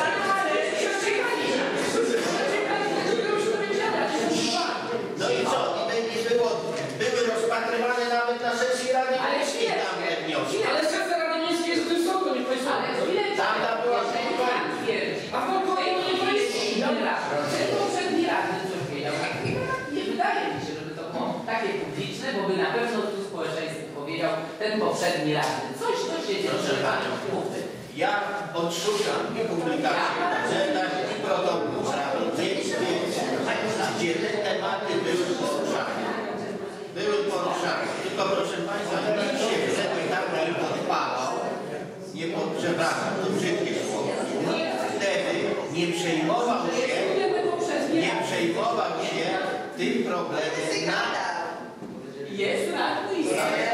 No i co? Były rozpatrywane nawet na sesji Rady Miejskiej tamte wnioski. Ale sesja Rady Miejskiej jest w tym sądu, nie państwo. Tamta była A w Konkowie nie poprzedni radny coś wiedział. Nie wydaje mi się, żeby to było takie publiczne, bo by na pewno tu społeczeństwu powiedział ten poprzedni radny. Coś się dzieje. Proszę panią, ja odszukam i publikacje w gazetach, i protokół Rady Miejskiej, gdzie te tematy były poruszane. Tylko proszę państwa, nikt się wtedy tam nie podpalał, przepraszam, to brzydkie słowo. Nikt wtedy nie przejmował się tym problemem Jest radny i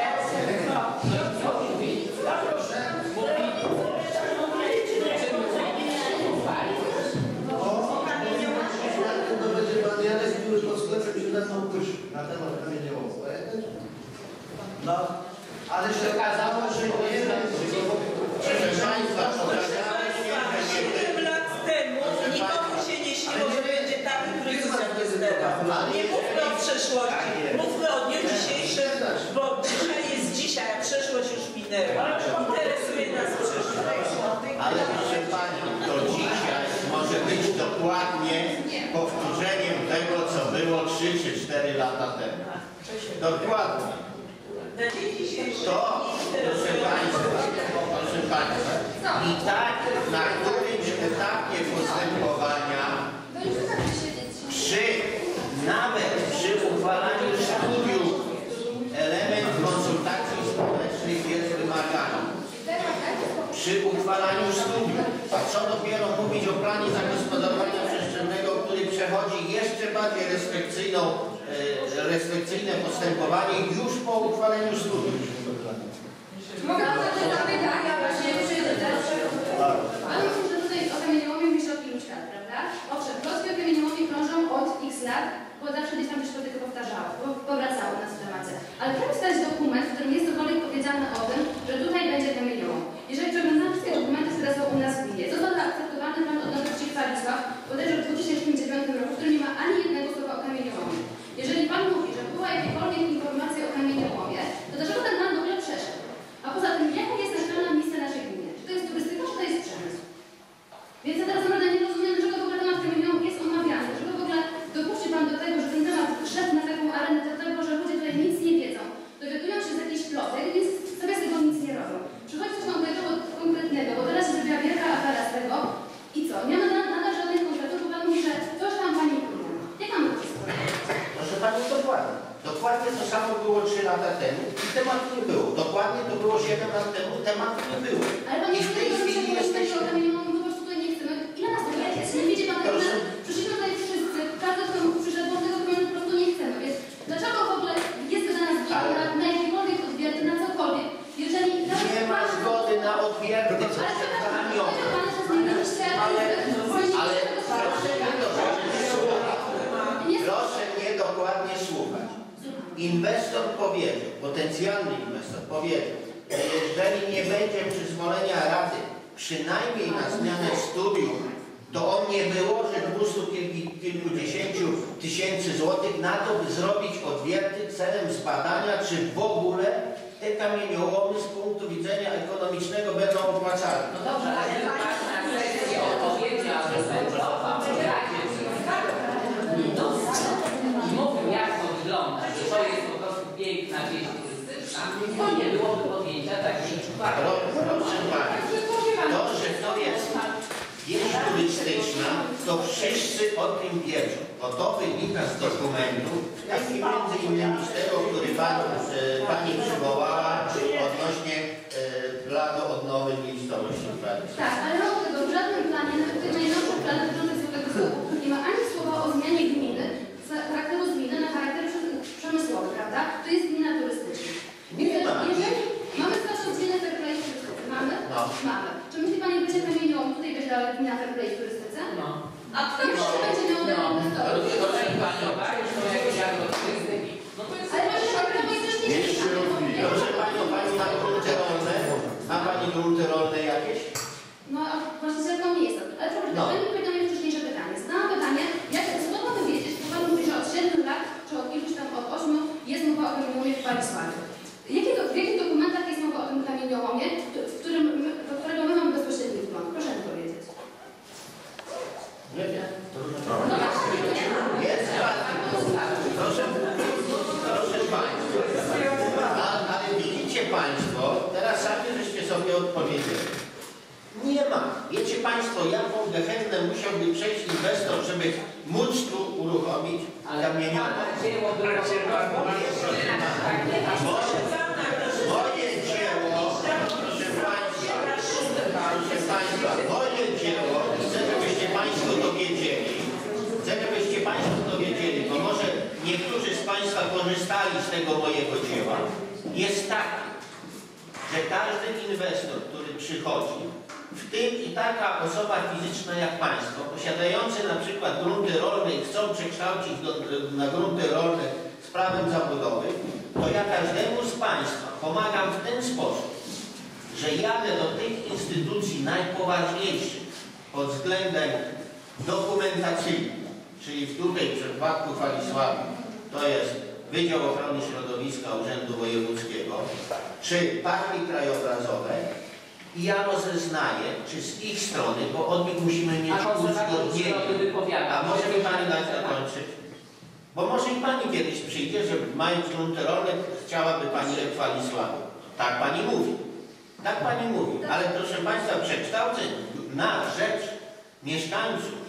na temat kamieniołomu. No, ale się okazało, że nie Proszę państwa, okazało się, że nie 7 lat temu nikomu się nie śniło, że będzie taki kryzys prezydenta. Nie mówmy o przeszłości, mówmy o dniu dzisiejszym, bo dzisiaj jest dzisiaj, a przeszłość już minęła. Interesuje nas przyszłość. Ale proszę pani, to dzisiaj może być dokładnie powtórzeniem tego, co było 3 czy 4 lata temu. Dokładnie. To, proszę państwa, i tak na którymś etapie postępowania, nawet przy uchwalaniu studiów, element konsultacji społecznych jest wymagany. Przy uchwalaniu studiów, a co dopiero mówić o planie zagospodarowania przestrzennego, który przechodzi jeszcze bardziej restrykcyjne postępowanie już po uchwaleniu studiów. Mogę zadać zapytania, właśnie przyjdę też. Pan mówi, że tutaj o kamieniołomie myśli od iluś lat, prawda? Owszem, plotki o kamieniołomie krążą od x lat, bo zawsze gdzieś tam się to tylko powtarzało, powracało na sytuację. Ale proszę stać dokument, w którym jest cokolwiek powiedziane o tym, że tutaj będzie kamieniołom. Jeżeli przeglądamy wszystkie dokumenty, które są u nas w gminie, został zaakceptowany plan odnośnie Władysław bodajże w 2009 roku, w którym nie ma ani jednego słowa o kamieniołomie. Jeżeli pan mówi, że była jakiekolwiek informacja o kamieniołomie, to dlaczego ten plan w ogóle przeszedł? A poza tym, jaka jest naturalna miejsce naszej gminy? Czy to jest turystyka, czy to jest przemysł? Więc ja teraz naprawdę nie rozumiem, dlaczego w ogóle temat kamieniołomu jest omawiany, dlaczego w ogóle dopuści pan do tego, że ten temat szedł na taką arenę, dlatego że ludzie tutaj nic nie wiedzą. Dowiadują się z jakichś plotek, więc sobie z tego nic nie robią. Przychodzi coś konkretnego, bo teraz się zrobiła wielka afera z tego i co? Nie ma nadal żadnych konkretów, bo pan mówi, że coś tam pani próbuje. Jak mam to wszystko? Proszę pani, dokładnie. Dokładnie to samo było 3 lata temu i tematu nie było. Dokładnie to było 7 lat temu, tematu nie było. Ale pan I w tej chwili jesteśmy... o kamieniołomu, po prostu tutaj nie chcemy. Ile nas tutaj jest? Nie widzi pan tego, że przyszliśmy tutaj wszyscy, każdy, kto przyszedł, bo tego kamieniu po prostu nie chcemy. Więc dlaczego w ogóle jest dla nas zgoda na jakiekolwiek odwierty, na cokolwiek? Jeżeli nie ma zgody na odwierty, proszę mnie dokładnie słuchać. Inwestor powiedział, potencjalny inwestor powiedział, że jeżeli nie będzie przyzwolenia Rady przynajmniej na zmianę studiów, to on nie wyłoży 200 kilkudziesięciu tysięcy złotych na to, by zrobić odwierty celem zbadania, czy w ogóle te kamieniołomy z punktu widzenia ekonomicznego będą opłacalne. No dobrze, ale pan na kwestię odpowiedział, że sędziowa i mówił, jak to wygląda, że to jest po prostu piękna wieś turystyczna, to nie byłoby podjęcia takich uchwał. Proszę Pani, to, że to jest wieś turystyczna, to wszyscy o tym wiedzą, bo to wynika z dokumentu, taki między innymi z tego, który Pani przywołała odnośnie planu odnowy miejscowości. Tak, ale mało tego, w żadnym planie, nawet w tych najnowszych planach dotyczących Złotego Stołu, nie ma ani słowa o zmianie gminy z charakteru z gminy na charakter przemysłowy, prawda? To jest gmina turystyczna. Więc jeżeli mamy zwłaszcza oddzielne fair play w turystyce, mamy? No. Mamy. Czy myśli Pani, będzie kamieniołom tutaj będzie dała gmina fair play w turystyce? No. A kto jeszcze będzie miał inwestorów? Proszę Panią, tak? To jakieś agroturystyki. No to jest... Ale Pani program jest też nie Proszę Panią, Pani ma grunty rolne? Ma Pani grunty rolne jakieś? No, a właścicielką nie jestem. Ale proszę, No. Pani odpowiedział na wcześniejsze pytanie. Zadałam pytanie, skąd mamy wiedzieć, bo Pan mówi, że od 7 lat, czy od iluś tam od 8 jest mowa o kamieniołomie w Walisławiu. W jakich dokumentach jest mowa o tym kamieniołomie, do którego my mamy bezpośredni wgląd? Proszę mi powiedzieć. Nie wiem. No właśnie, nie. Jest proszę Państwa, ale widzicie Państwo, teraz sami żeście sobie odpowiedzieli. Nie ma. Wiecie Państwo, jaką gehennę musiałby przejść inwestor, żeby móc tu uruchomić kamieniołom? Moje dzieło, proszę Państwa, moje dzieło, chcę, żebyście Państwo dowiedzieli, bo może niektórzy z Państwa korzystali z tego mojego dzieła, jest taki, że każdy inwestor, który przychodzi, w tym i taka osoba fizyczna jak Państwo, posiadający na przykład grunty rolne i chcą przekształcić na grunty rolne z prawem zabudowy, to ja każdemu z Państwa pomagam w ten sposób, że jadę do tych instytucji najpoważniejszych pod względem dokumentacyjnym, czyli tutaj w przypadku Walisławiu to jest Wydział Ochrony Środowiska Urzędu Wojewódzkiego, czy parki krajobrazowe i ja rozeznaję, czy z ich strony, bo od nich musimy mieć uzgodnienie. A może mi Pani dać dokończyć? Bo może i Pani kiedyś przyjdzie, że mając grunty rolne chciałaby Pani jak Walisławiu. Tak Pani mówi. Tak Pani mówi. Ale proszę Państwa, przekształceń na rzecz mieszkańców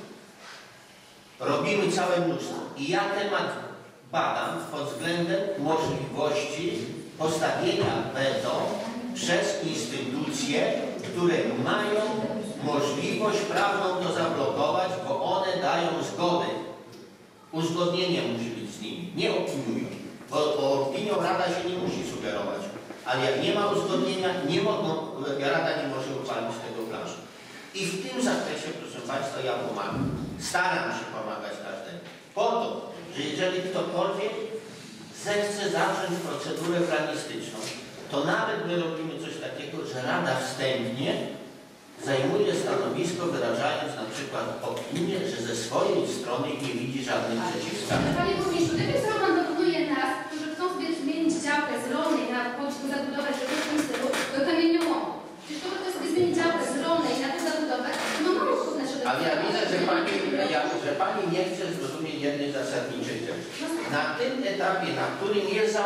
robimy całe mnóstwo. I ja temat badam pod względem możliwości postawienia weto przez instytucje, które mają możliwość prawną to zablokować, bo one dają zgodę. Uzgodnienie musi być z nimi, nie opiniują. Bo opinią Rada się nie musi sugerować. Ale jak nie ma uzgodnienia, Rada nie może uchwalić tego planu. I w tym zakresie, proszę Państwa, ja pomagam. Staram się pomagać każdemu. Po to, że jeżeli ktokolwiek zechce zacząć procedurę planistyczną, to nawet my robimy coś takiego, że Rada wstępnie zajmuje stanowisko, wyrażając na przykład opinię, że ze swojej strony nie widzi żadnych przeciwwskazań. Panie Burmistrzu, gdyby Pan dokonuje nas, którzy chcą sobie zmienić działkę z rolnej na zabudować w tym stylu, do kamieniołomu. Przecież to ktoś sobie zmieni działkę z rolnej na tę zabudowę, to ma mało wpływ na środowisko. Ale ja widzę, że Pani nie chce zrozumieć jednej zasadniczej rzeczy. Na tym etapie, na którym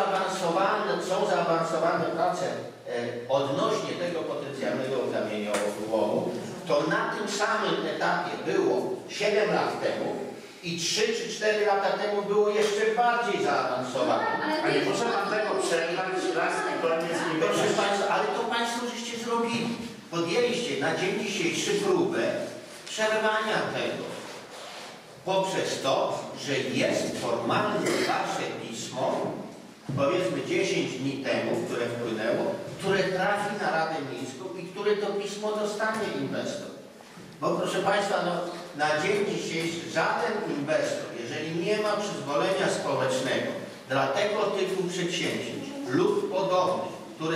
są zaawansowane prace odnośnie tego potencjalnego kamieniołomu, to na tym samym etapie było 7 lat temu i 3 czy 4 lata temu było jeszcze bardziej zaawansowane. A nie może Pan tego przerwać raz i koniec nie Proszę Państwa, ale to Państwo żeście zrobili. Podjęliście na dzień dzisiejszy próbę przerwania tego poprzez to, że jest formalne Wasze pismo, powiedzmy 10 dni temu, które wpłynęło, które trafi na Radę Miejską i które to pismo dostanie inwestor. Bo proszę Państwa, no, na dzień dzisiejszy żaden inwestor, jeżeli nie ma przyzwolenia społecznego dla tego typu przedsięwzięć lub podobnych, które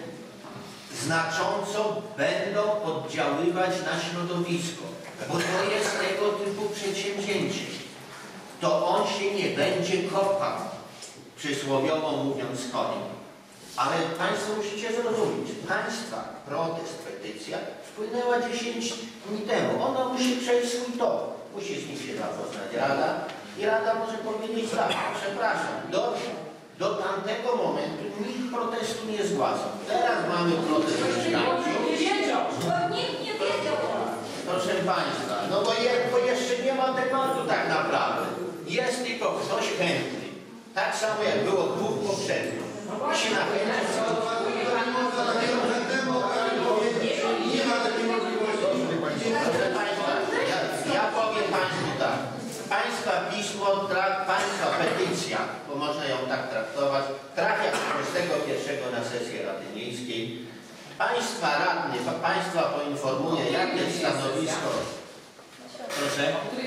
znacząco będą oddziaływać na środowisko, bo to jest tego typu przedsięwzięcie, to on się nie będzie kopał, przysłowiowo mówiąc koniem. Ale Państwo musicie zrozumieć, Państwa protest, petycja wpłynęła 10 dni temu. Ona musi przejść swój tok. Musi z nim się zapoznać Rada i Rada może powiedzieć tak, przepraszam, do tamtego momentu nikt protestu nie zgłaszał. Teraz mamy protest mieszkańców. Nie wiedział. Nikt nie wiedział. Proszę Państwa, no bo jeszcze nie ma tematu tak naprawdę. Jest tylko ktoś chętny. Tak samo jak było dwóch poprzednich. Musi na chęci. Nie ma takiej możliwości. Proszę Państwa, ja powiem Państwu tak. Państwa pismo, Państwa petycja, bo można ją tak traktować, trafia 21 na sesję Rady Miejskiej. Państwa radny, Państwa poinformuje, jakie jest stanowisko. Proszę.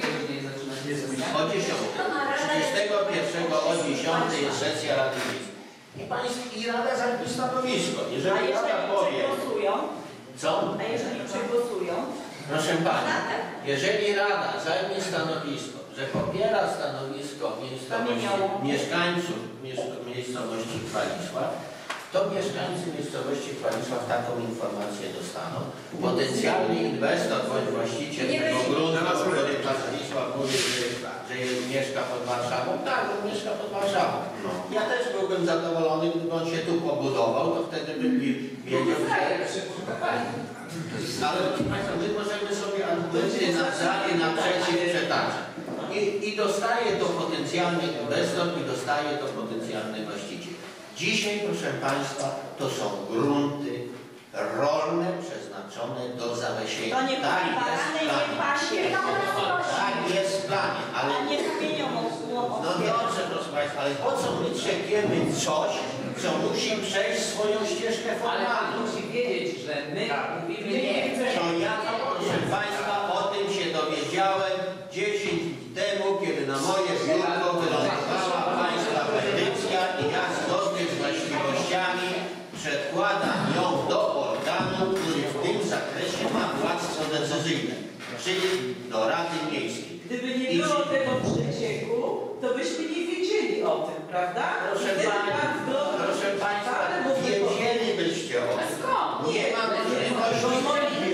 O 10. 31 o 10 jest sesja Rady Miejskiej. I Rada zajmie stanowisko. Jeżeli Rada powie... Co? A jeżeli przegłosują? Proszę Pani, jeżeli Rada zajmie stanowisko, że popiera stanowisko mieszkańców miejscowości Chwalisław, to mieszkańcy miejscowości Chwalisław taką informację dostaną. Potencjalny inwestor bądź właściciel tego gruntu, który pan Chwalisław mówi, że mieszka pod Warszawą, tak, on mieszka pod Warszawą. Ja też byłbym zadowolony, gdyby on się tu pobudował, to wtedy bym wiedział, że... Ale Państwo, my możemy sobie argumenty na za i na przeciw przetaczać. I dostaje to potencjalny inwestor i dostaje to potencjalny właściciel. Dzisiaj, proszę Państwa, to są grunty rolne przeznaczone do zawesienia. To nie tak jest w planie. Tak jest w planie, ale nie kamieniowo. No dobrze, proszę Państwa, ale po co my trzepiemy coś, co musi przejść swoją ścieżkę formalną? Ale musi wiedzieć, że my mówimy nie. To ja, proszę Państwa, o tym się dowiedziałem 10 dni temu, kiedy na moje biurko wylądowała Państwa petycja i ja zgodnie z właściwościami przedkładam ją do organu, który w tym zakresie ma władztwo decyzyjne, czyli do Rady Miejskiej. Gdyby nie było tego przecieku, to byśmy nie wiedzieli o tym, prawda? Proszę Państwa, wiedzielibyście o tym. Nie ma możliwości.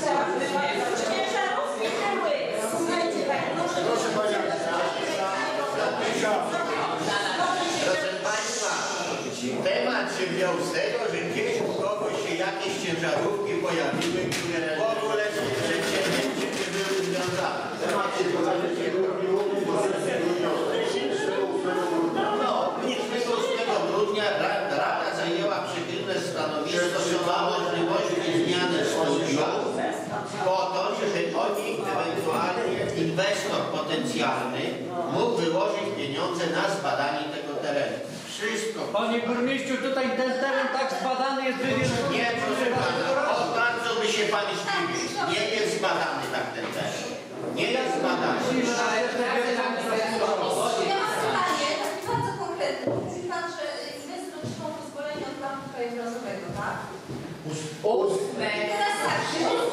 Proszę Państwa. Proszę Państwa, temat się wziął z tego, że gdzieś u kogoś się jakieś ciężarówki pojawiły, które w ogóle z tym przedsięwzięciem nie były związane. Temat się No, 28 grudnia Rada zajęła przychylne stanowisko co do możliwości zmiany studiów po to, żeby oni ewentualnie inwestor potencjalny mógł wyłożyć pieniądze na zbadanie tego terenu. Wszystko. Panie burmistrzu, tutaj ten teren tak zbadany jest, że Nie, proszę Pana, bardzo by się Pan zdziwił. Nie jest zbadany tak ten teren. Nie jest zbadany. Ja mam pytanie, takie bardzo konkretne. Mówi Pan, że inwestor otrzymał pozwolenie od planu krajobrazowego, tak? Teraz tak,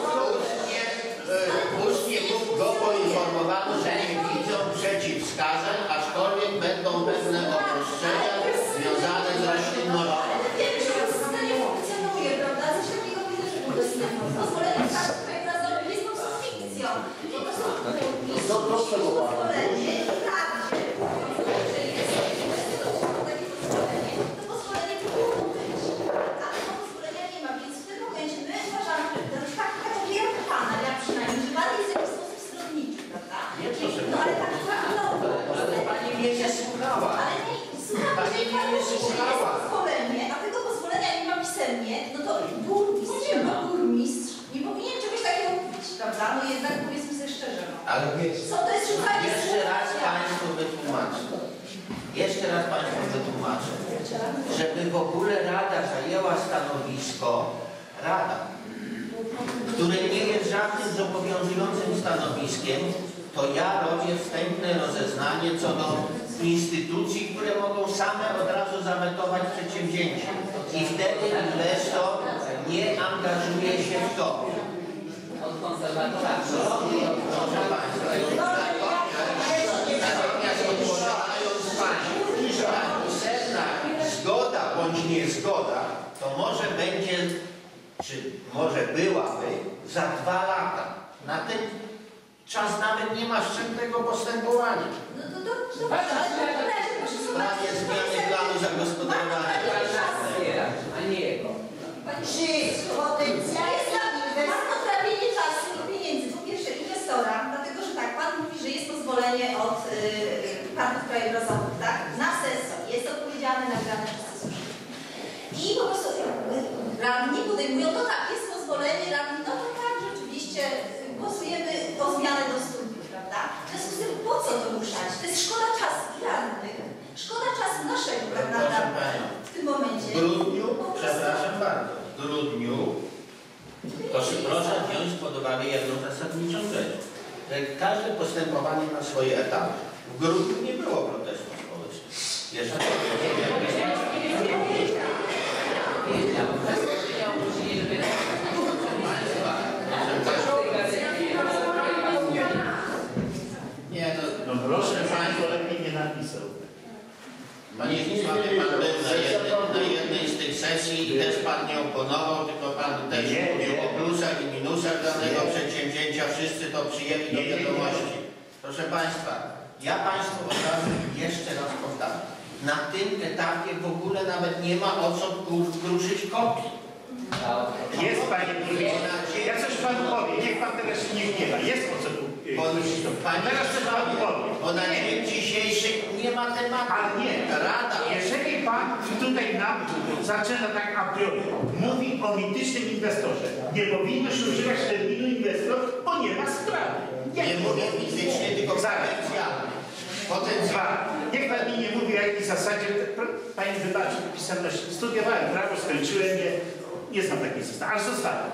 Ustnie go poinformowano, że nie widzą przeciwwskazań, aczkolwiek będą pewne obostrzenia związane z roślinnorodem. ale wiemy, że to systemie funkcjonuje, prawda? Coś takiego mi też udostępnią. Pozwolenie planu krajobrazowego jest po prostu fikcją. Po prostu pozwolenie, tak, że jest inwestor otrzymał takie pozwolenie, to pozwolenie powinno być. A tego pozwolenia nie ma, więc w tym momencie my uważamy, że taka wielka pana, ja przynajmniej, że pan jest w jakiś sposób stronniczy, prawda? Nie, proszę No ale tak Ale Pani mnie nie słuchała. ale nie, słucham, Pani że pan mnie nie mówi, że słuchała. jest pozwolenie, a tego pozwolenia nie ma pisemnie, no to burmistrz nie powinien czegoś takiego mówić, prawda? No jednak powiedzmy sobie szczerze, no. Ale Co to jest szukanie jeszcze raz współpracy? Państwu wytłumaczę. Jeszcze raz Państwu wytłumaczę. Żeby w ogóle Rada zajęła stanowisko, Rada, które nie jest żadnym zobowiązującym stanowiskiem, to ja robię wstępne rozeznanie co do instytucji, które mogą same od razu zawetować przedsięwzięcie. I wtedy inwestor nie angażuje się w to. Od konserwatora. Proszę Państwa, natomiast odpowiadając Pani, pisemna zgoda bądź później zgoda, to może będzie, czy może byłaby za 2 lata. Na ten czas nawet nie ma wszczętego postępowania. No to proszę W sprawie zmiany planu zagospodarowania. A nie jego. Czy potencjalnie marnotrawienie czasu i pieniędzy, po pierwsze inwestora, dlatego że tak, Pan mówi, że jest pozwolenie od parków krajobrazowych, tak? Na sesję, jest odpowiedzialne, nagrane, wszyscy słyszą. I po prostu radni podejmują, to tak, jest pozwolenie, radni, no to tak, rzeczywiście głosujemy o zmianę do studiów, prawda? W związku z tym, po co to ruszać? To jest szkoda czasu i radnych. Szkoda czasu naszego, tak naprawdę, w tym momencie. W grudniu, przepraszam bardzo, w grudniu, proszę wziąć pod uwagę jedną zasadniczą rzecz. Że każde postępowanie ma swoje etapy. W grudniu nie było protestu społecznego. Jeszcze nie, No proszę, Państwo lepiej nie napisał. Panie Zdzisławie, pan był na jednej z tych sesji i też pan nie oponował, tylko pan też mówił o plusach i minusach danego przedsięwzięcia. Wszyscy to przyjęli do wiadomości. Proszę Państwa, ja Państwu od razu jeszcze raz powtarzam. Na tym etapie w ogóle nawet nie ma o co kruszyć kopii. Jest, Panie Burmistrzu. Ja coś Panu powiem. Niech Pan teraz się nie gniewa. Jest o co kruszyć. Teraz coś Panu powiem. Bo na dzień dzisiejszy nie ma tematu. Ale nie. Rada. Jeżeli Pan tutaj nam zaczyna tak a priori, mówi o mitycznym inwestorze, nie powinno się używać terminu inwestor, bo nie ma sprawy. Nie mówię fizycznie, tylko potencjalnie. Niech Pan mi nie mówi o jakiej zasadzie. Pani wybaczy, pisemność. Studiowałem prawo, skończyłem je. Nie znam takiej zasady, ale zostawiam.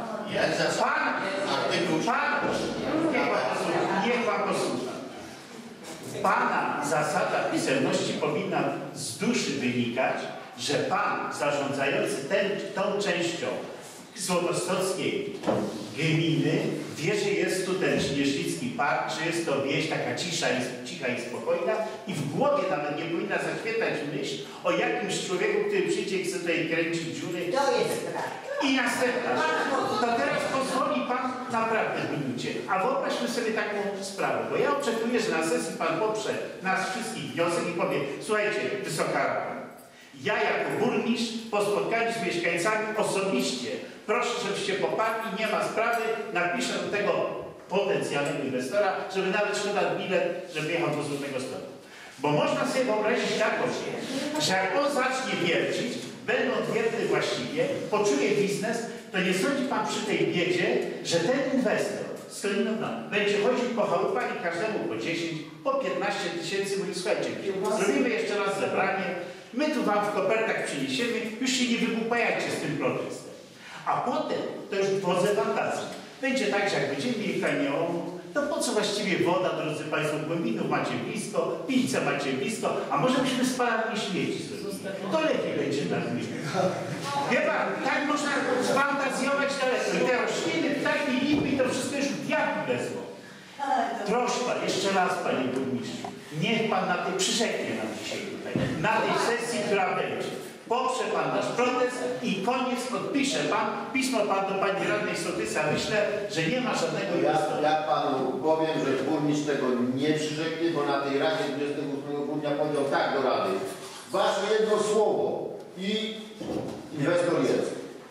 Niech Pan posłucha. Pana zasada pisemności powinna z duszy wynikać, że Pan zarządzający tą częścią Słowostockiej gminy wie, że jest tu ten Śnieżnicki Park, że jest to wieś taka cicha i spokojna i w głowie nawet nie powinna zaświetać myśl o jakimś człowieku, który przyjdzie i chce tutaj kręcić dziury. To jest prawda. I następna. To teraz pozwoli Pan naprawdę w minucie. A wyobraźmy sobie taką sprawę, bo ja oczekuję, że na sesji Pan poprze nas wszystkich wniosek i powie, słuchajcie, Wysoka Rada, ja jako burmistrz po spotkaniu z mieszkańcami osobiście proszę, żebyście poparli, nie ma sprawy, napiszę do tego potencjalnego inwestora, żeby nawet szkoda bilet, żeby jechał do Złotego Stoku. Bo można sobie wyobrazić taką rzecz, że jak on zacznie wiercić, będąc wierny właściwie, poczuje biznes, to nie sądzi Pan przy tej biedzie, że ten inwestor z Kaliningradu będzie chodził po chałupach i każdemu po 10, po 15 tysięcy, mówi, słuchajcie, zrobimy jeszcze raz zebranie, my tu Wam w kopertach przyniesiemy, już się nie wygłupiajcie z tym protestem. A potem, to już w drodze fantazji, będzie tak, że jak będziemy mieli kaniołów, to po co właściwie woda, drodzy Państwo, Głębinów macie blisko, Pilce macie blisko, a może byśmy spalarnię śmieci zrobili. To lepiej będzie dla mnie. Wie Pan, tak można sfantazjować daleko. I te rośliny, ptaki, lipy i to wszystko już w diabli wezmą. Proszę Pan, jeszcze raz, Panie Burmistrzu, niech Pan na tej przyrzeknie nam dzisiaj tutaj, na tej sesji, która będzie. Poprze Pan nasz protest i koniec, odpisze Pan, pismo Pan do Pani Radnej Sotysa, myślę, że nie ma żadnego inwestora. Ja Panu powiem, że burmistrz tego nie przyrzeknie, bo na tej Radzie 28 grudnia powiedział tak do Rady. Wasze jedno słowo i inwestor jest.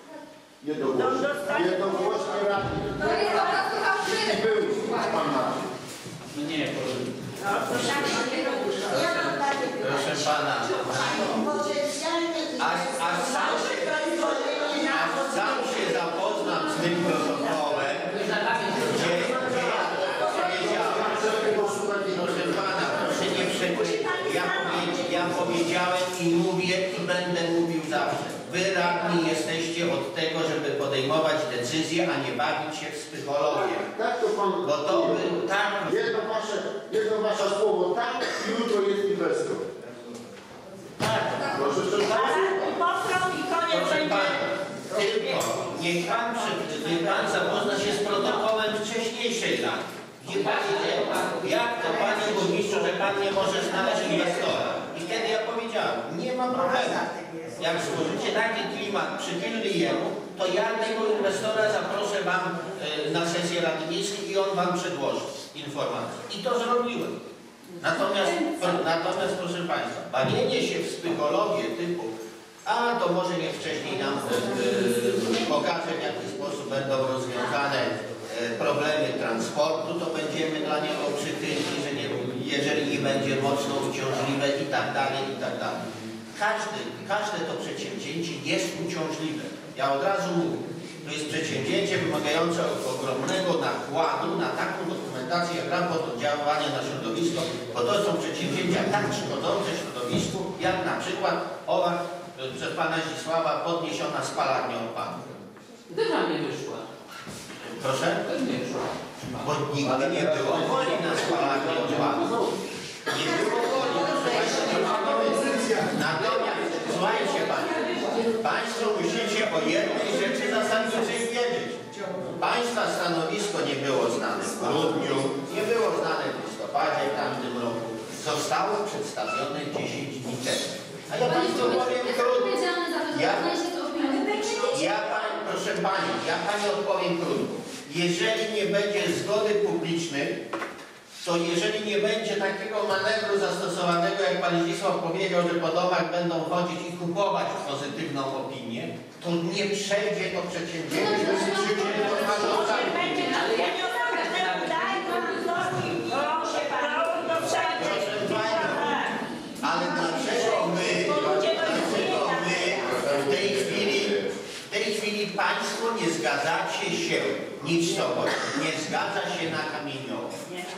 Jednogłośnie radny. To jest po prostu fałszywe. I był Pan Marcin. No nie, Proszę Pana, aż sam się zapoznam z tym protokołem, gdzie proszę Pana, proszę nie przekłamać. Ja powiedziałem i mówię i będę mówił zawsze. Wy radni jesteście od tego, żeby podejmować decyzje, a nie bawić się w psychologię. Tak to Pan bo to był tak. Jedno wasze słowo tak i jutro jest inwestor. Tak. Proszę Proszę Pana, tylko niech Pan zapozna się z protokołem wcześniejszej rady. Gdzie Pan jak to Panie Burmistrzu, że Pan nie może znaleźć inwestora? I wtedy ja powiedziałem, nie nie ma problemu. Jak stworzycie taki klimat przychylny jemu, to ja tego inwestora zaproszę Wam na sesję Rady Miejskiej i on Wam przedłoży informacje. I to zrobiłem. Natomiast proszę Państwa, bawienie się w psychologię typu to może niech wcześniej nam pokaże, w jaki sposób będą rozwiązane problemy transportu, to będziemy dla niego przychylni, że jeżeli nie będzie mocno uciążliwe i tak dalej, i tak dalej. Każde to przedsięwzięcie jest uciążliwe. Ja od razu mówię, to jest przedsięwzięcie wymagające ogromnego nakładu na taką dokumentację jak raport oddziaływania na środowisko, bo to są przedsięwzięcia tak szkodzące środowisku, jak na przykład owa przez Pana Zdzisława podniesiona spalarnia odpadów. Dycha nie wyszła. Proszę? To nie wyszła. Bo nigdy nie było woli na spalarnię odpadów. Nie było woli, proszę Państwa. Natomiast, słuchajcie Państwo musicie o jednej rzeczy zasadniczej wiedzieć. Państwa stanowisko nie było znane w grudniu, nie było znane w listopadzie w tamtym roku. Zostało przedstawione 10 dni temu. A ja Państwu powiem krótko. Proszę Pani, ja Pani odpowiem krótko. Jeżeli nie będzie zgody publicznej, to jeżeli nie będzie takiego manewru zastosowanego, jak Pan Zdzisław powiedział, że po domach będą chodzić i kupować pozytywną opinię, to nie przejdzie to przedsięwzięcie. Ale dlaczego my w tej chwili Państwo nie zgadzacie się, nic to nie zgadza się na kamieniołom?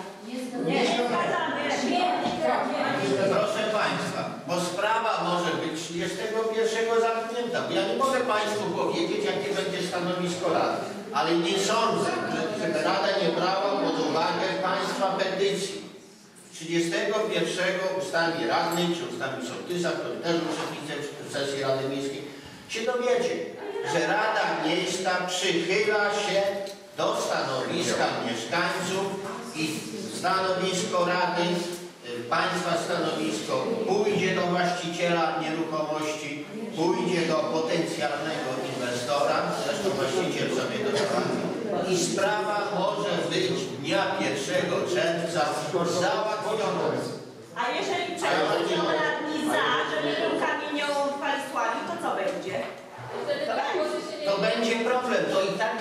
Proszę Państwa, bo sprawa może być 31 zamknięta, bo ja nie mogę Państwu powiedzieć, jakie będzie stanowisko Rady, ale nie sądzę, żeby Rada nie brała pod uwagę Państwa petycji. 31 ustami radnej, czy ustami sołtysa, który też uczestniczy w sesji Rady Miejskiej, się dowiecie, że Rada Miejska przychyla się do stanowiska mieszkańców i stanowisko Rady, Państwa stanowisko pójdzie do właściciela nieruchomości, pójdzie do potencjalnego inwestora, zresztą właściciel sobie to załatwi, i sprawa może być dnia 1 czerwca załatwiona. A jeżeli przegłosują radni za, żeby tą kamieniołom w Walisławiu, to co będzie? To będzie problem, to i tak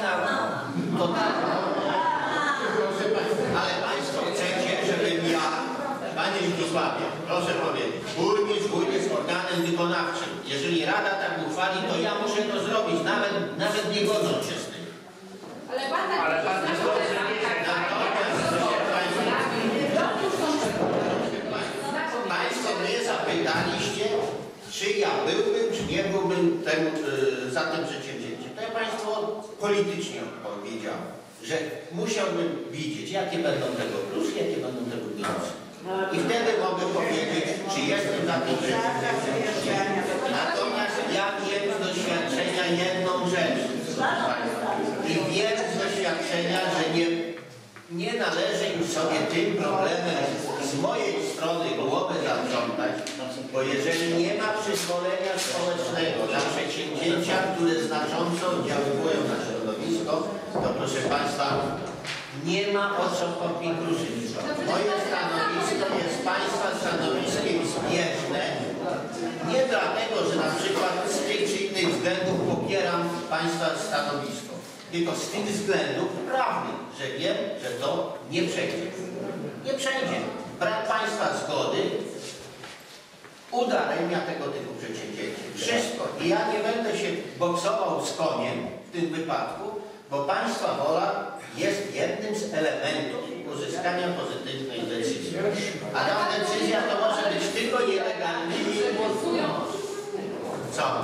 ale Państwo chcecie, żebym ja, Panie Zdzisławie, proszę powiedzieć, burmistrz jest organem wykonawczym. Jeżeli Rada tak uchwali, to ja muszę to zrobić, nawet nie godząc się z tym. Ale Pan tak Państwo mnie zapytaliście, czy ja byłbym, czy nie byłbym za tym przedsięwzięciem. To ja Państwu politycznie odpowiedziałem, że musiałbym widzieć, jakie będą tego plusy, jakie będą tego minusy. I wtedy mogę powiedzieć, czy jestem za tym przedsięwzięciem. Natomiast ja wiem z doświadczenia jedną rzecz. I wiem z doświadczenia, że nie należy już sobie tym problemem z mojej strony głowy zaprzątać, bo jeżeli nie ma przyzwolenia społecznego na przedsięwzięcia, które znacząco oddziałują na środowisko, to proszę Państwa, nie ma o co kruszyć. Moje stanowisko jest Państwa stanowiskiem zbieżne, nie dlatego, że na przykład z tych czy innych względów popieram Państwa stanowisko, tylko z tych względów prawnych, że wiem, że to nie przejdzie. Nie przejdzie. Brak Państwa zgody udaremnia tego typu przedsięwzięcie. Wszystko. I ja nie będę się boksował z koniem w tym wypadku, bo Państwa wola jest jednym z elementów uzyskania pozytywnej decyzji. A ta decyzja to może być tylko nielegalnymi. Co?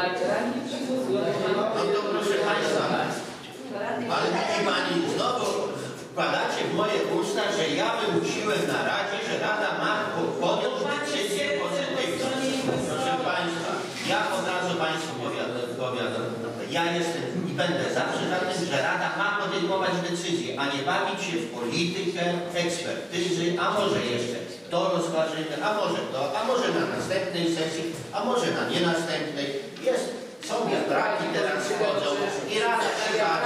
No to proszę Państwa, ale widzi Pani, znowu wkładacie w moje usta, że ja wymusiłem na Radzie, że Rada ma podjąć decyzję pozytywną. Proszę Państwa, ja od razu Państwu powiadam, ja jestem i będę zawsze za tym, że Rada ma podejmować decyzje, a nie bawić się w politykę, ekspertyzy, a może jeszcze to rozważymy, a może na następnej sesji, a może na nienastępnej. Są wiatraki teraz wchodzą i rada się bawi.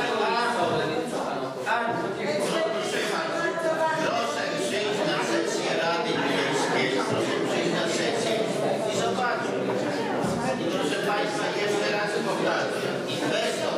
Proszę przyjść na sesję Rady Miejskiej, proszę przyjść na sesję i zobaczyć. I proszę Państwa, jeszcze raz powtarzam, inwestor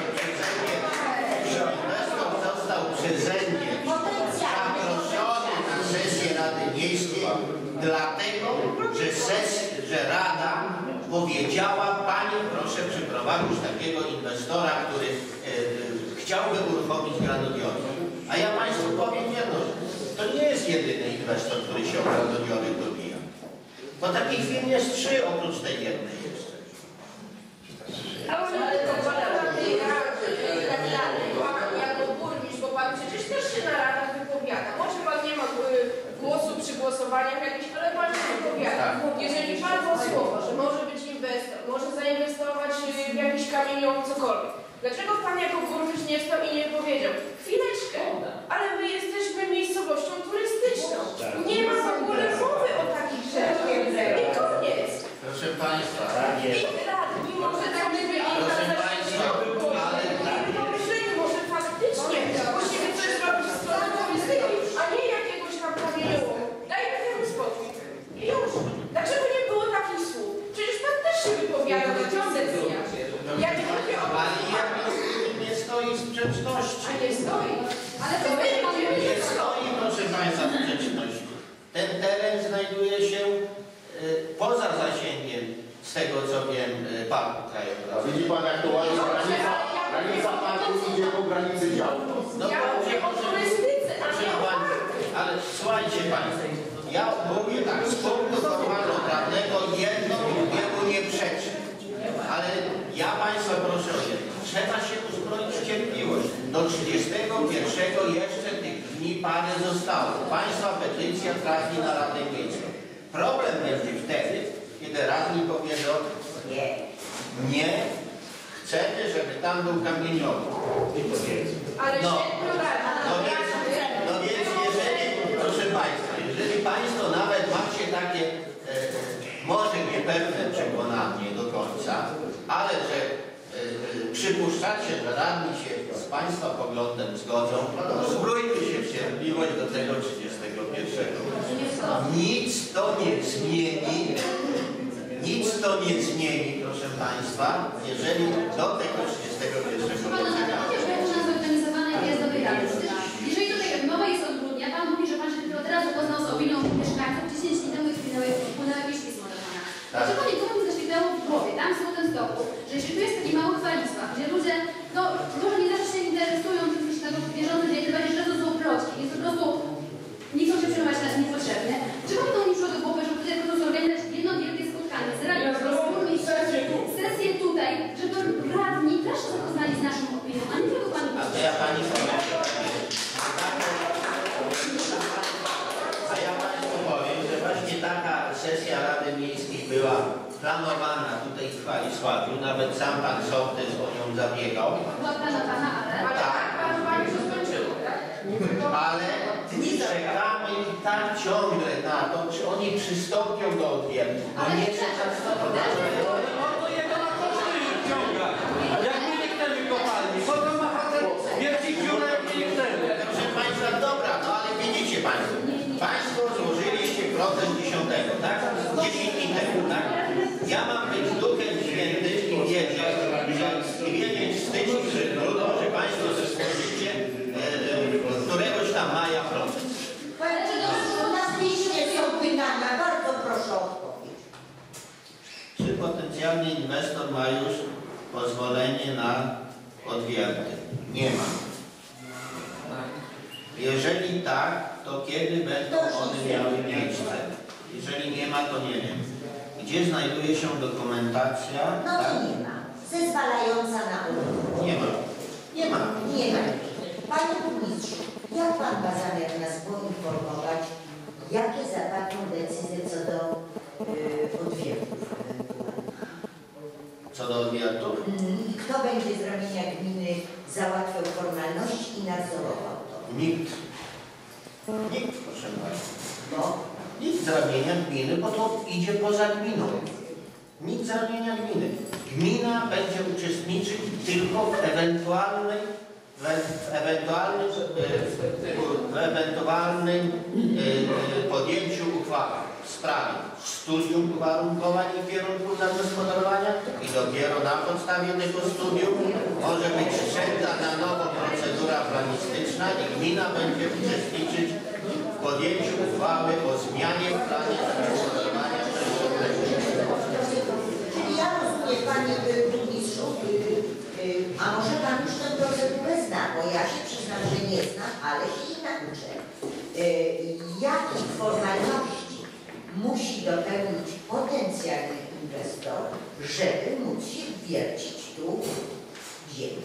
został przeze mnie zaproszony na sesję Rady Miejskiej, dlatego, że Rada powiedziała, Panie, proszę przyprowadzić takiego inwestora, który chciałby uruchomić granodiory. A ja Państwu powiem jedno, to nie jest jedyny inwestor, który się o granodiory dobija. Bo takich firm jest 3 oprócz tej jednej jeszcze. Jako burmistrz, bo Pan przecież też się na radach wypowiada. Może Pan nie ma głosu przy głosowaniach jakichś, ale Pan się wypowiada. Jeżeli Pan posłowa, że może być inwestor, może zainwestować w jakiś kamienią, cokolwiek. Dlaczego Pan jako burmistrz nie wstał i nie powiedział? Chwileczkę, ale my jesteśmy miejscowością turystyczną. Nie ma w ogóle mowy o takich rzeczach. I koniec. Proszę Państwa, I może tak nie proszę Państwa, ale pomyślenie może faktycznie właściwie coś zrobić z strony turystyki, a nie jakiegoś tam kamieniołomu. Dajmy temu spokój. I już. Dlaczego nie było takich słów? Przecież Pan też się wypowiada na ciągle dnia. Ja nie mówię o nie stoi w sprzeczności. A nie stoi. Ale to Nie stoi, proszę Państwa, w sprzeczności. Ten teren znajduje się poza zasięgiem, z tego co wiem, Parku Krajobrazowego. Widzi Pan, jak to ładnie granica parku idzie po granicy działu. No ja mówię o turystyce, a nie o parku. Ale słuchajcie Państwo, ja mówię tak, z punktu formalno-prawnego jedno drugiemu nie przeczy. Ale ja Państwa proszę o jedno. Trzeba się uzbroić w cierpliwość. Do 31 jeszcze tych dni parę zostało. Państwa petycja trafi na Radę Miejską. Problem będzie wtedy, kiedy radni powiedzą nie, chcemy, żeby tam był kamieniowy. Ale no więc jeżeli, proszę Państwa, jeżeli Państwo nawet macie takie może niepewne przekonanie do końca, ale że przypuszczacie, że radni się z Państwa poglądem zgodzą, uzbrójmy się w cierpliwość do tego 31. Nic to nie zmieni, proszę Państwa, jeżeli do tego 31 Jeżeli tutaj mowa jest od grudnia, Pan mówi, że Pan się dopiero teraz zapoznał z opinią mieszkańców, 10 dni temu wpłynęło jakieś pismo do Pana. Dlaczego nikomu nie zaświetlało w głowie, tam w tym stoku, że jeśli tu jest taki mały chwalistwa, gdzie ludzie, no może nie zawsze się interesują tym już tego bieżący dzień, tym bardziej, że to są plotki, jest po prostu, nie chcą się przejmować nas niepotrzebnie. Czy Pan to nie przyszło do głowy, żeby tutaj po prostu zorganizować jedno wielkie spotkanie z radni, sesję tutaj, żeby radni też się zapoznali z naszą opinią, a nie tylko Pan. Ja Pani powiem, że właśnie taka sesja Rady Miejskiej była planowana tutaj w Chwalisławiu. Nawet sam Pan Sołtys o nią zabiegał. Była planowana, Pani się skończyło, tak? Ale czekamy tak ciągle na to, czy oni przystąpią do odwiertu. Bo nie czas to to jego na koszty ciągać. Jak my nie chcemy kopalni, potem ma facet wielki dziurę, jak nie chcemy. Proszę Państwa, dobra, no ale widzicie Państwo, Państwo złożyliście protest 10, tak? 10 dni temu, tak? Ja mam być Duchem Świętym i wiedzieć w styczniu, że trudno, że Państwo zespożycie któregoś tam maja protest. U nas licznie są pytania, bardzo proszę o odpowiedź. Czy potencjalny inwestor ma już pozwolenie na odwierty? Nie ma. Jeżeli tak, to kiedy będą one miały miejsce? Jeżeli nie ma, to nie wiem. Gdzie znajduje się dokumentacja? No to nie ma. Zezwalająca na urlop. Nie ma. Nie ma. Nie ma. Panie burmistrzu, jak Pan ma zamiar nas poinformować, jakie zapadną decyzje co do odwiertów? Co do odwiertów? Kto będzie z ramienia gminy załatwiał formalności i nadzorował to? Nikt. Nikt, proszę Państwa. Bo Nikt z ramienia gminy, bo to idzie poza gminą. Nikt z ramienia gminy. Gmina będzie uczestniczyć tylko w ewentualnym podjęciu uchwały w sprawie studium uwarunkowań i kierunków zagospodarowania i dopiero na podstawie tego studium może być wszczęta na nowo procedura planistyczna i gmina będzie uczestniczyć w podjęciu uchwały o zmianie w planie zagospodarowania przestrzennego. Czyli ja rozumiem, panie burmistrzu, a może pan już tę procedurę zna, bo ja się przyznam, że nie znam, ale się jej nauczę. Jakich formalności musi dopełnić potencjalny inwestor, żeby móc się wiercić tu w ziemi?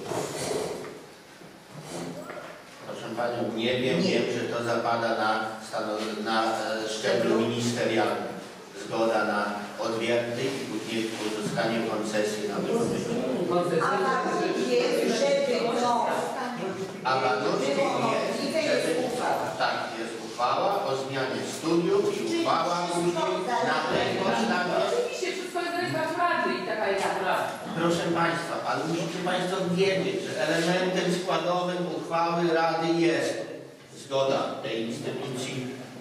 Proszę Panią, nie wiem, wiem, że to zapada na szczeblu ministerialnym. Zgoda na odwierty i później uzyskanie koncesji na wydobycie. A warunkiem jest, żeby A warunkiem jest, żeby tak, jest uchwała o zmianie studiów i uchwała później na tej podstawie. Oczywiście, wszystko jest w rękach Rady i taka jest prawda. Proszę Państwa, ale musicie Państwo wiedzieć, że elementem składowym uchwały Rady jest zgoda tej instytucji,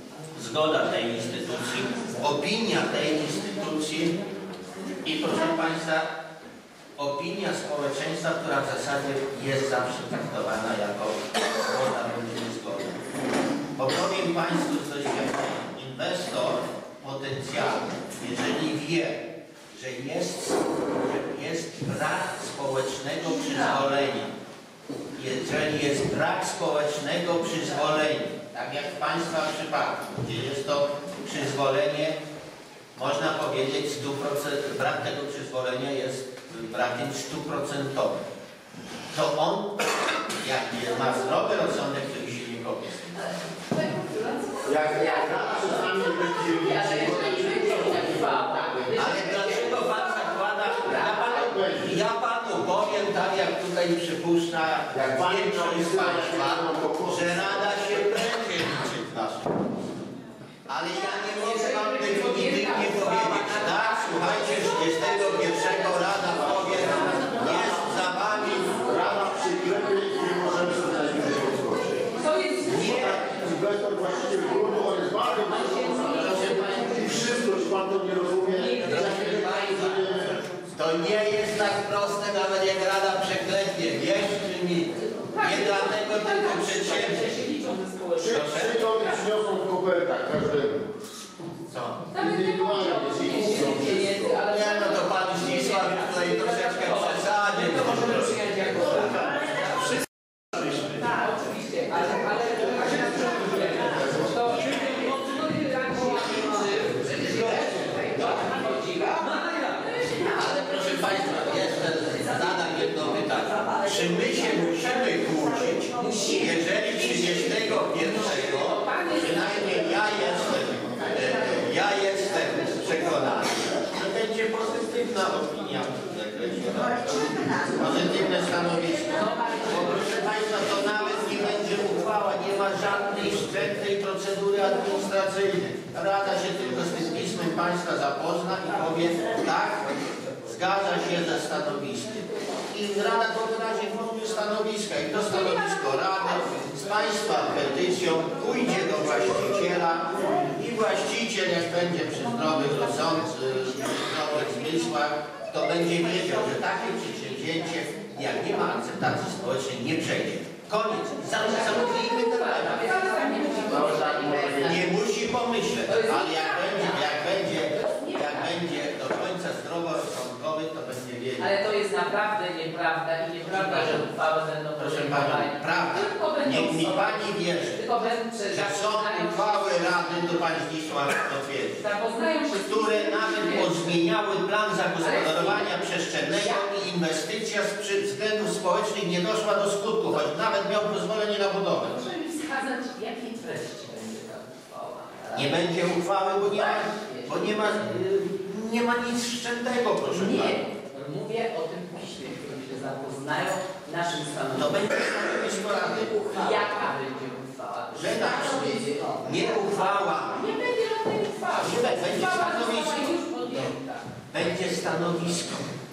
opinia tej instytucji i proszę Państwa, opinia społeczeństwa, która w zasadzie jest zawsze traktowana jako zgoda bądź niezgoda. Bo powiem Państwu z doświadczenia, inwestor potencjalny, jeżeli wie, że jest brak społecznego przyzwolenia, jeżeli jest brak społecznego przyzwolenia, tak jak w Państwa przypadku, gdzie jest to przyzwolenie, można powiedzieć, 100%, brak tego przyzwolenia jest brakiem 100%. To on, jak ma zdrowy rozsądek, który się nie kopie. Jak czasami będzie ale dlaczego Pan zakłada, ja Panu powiem tak, jak tutaj przypuszcza większość z Państwa, że Rada się będzie liczyć w naszym. Ale ja nie mogę Wam definitywnie powiedzieć, tak, słuchajcie, 31 Rada powie, jest za Wami. Rada przyklepy i nie możemy sobie na nim podskoczyć. To jest nie. Inwestor właściciel gruntu, on jest bardzo i wszystko, czy Pan to nie rozumie, to nie jest tak proste, nawet jak Rada przeklepie, wierzcie mi. Nie dlatego tylko przedsięwzięć. Przyjdą i przyniosą w kopertach każdemu. Co? Indywidualnie Nie, no to Pan Zdzisław tutaj troszeczkę przesadził. tak, oczywiście, ale Ale proszę Państwa, jeszcze zadam jedno pytanie. Czy my się musimy kłócić, jeżeli 31, przynajmniej ja jestem przekonany, że będzie pozytywna opinia w tym zakresie. Pozytywne stanowisko. Bo proszę Państwa, to nawet nie będzie uchwała, nie ma żadnej wszczętej procedury administracyjnej. Rada się tylko z tym pismem Państwa zapozna i powie tak, zgadza się ze stanowiskiem. I Rada to wyrazi w formie stanowiska i to stanowisko Rady z Państwa petycją pójdzie do właściciela i właściciel, jak będzie przy zdrowych zmysłach, to będzie wiedział, że takie przedsięwzięcie, jak nie ma akceptacji społecznej, nie przejdzie. Koniec. Zamknijmy ten temat. Nie musi pomyśleć, ale jak będzie do końca zdroworozsądkowy, to będzie wiedział. Ale to jest naprawdę nieprawda i nieprawda, że uchwały będą Proszę Pani, prawda. Niech mi Pani wierzy, że są uchwały Rady, to Pan Zdzisław potwierdzi, które nawet pozmieniały plan zagospodarowania przestrzennego i inwestycja z względów społecznych nie doszła do skutku, choć nawet miał pozwolenie na budowę. Proszę mi wskazać, jakiej treści będzie ta uchwała. Nie będzie uchwały, bo nie ma nic wszczętego, proszę Pani. Nie, mówię o tym piśmie, którym się zapoznają naszym stanowiskiem. To będzie stanowisko Rady. Jaka będzie uchwała? Redakcja, nie uchwała. Nie będzie żadnej stanowisko.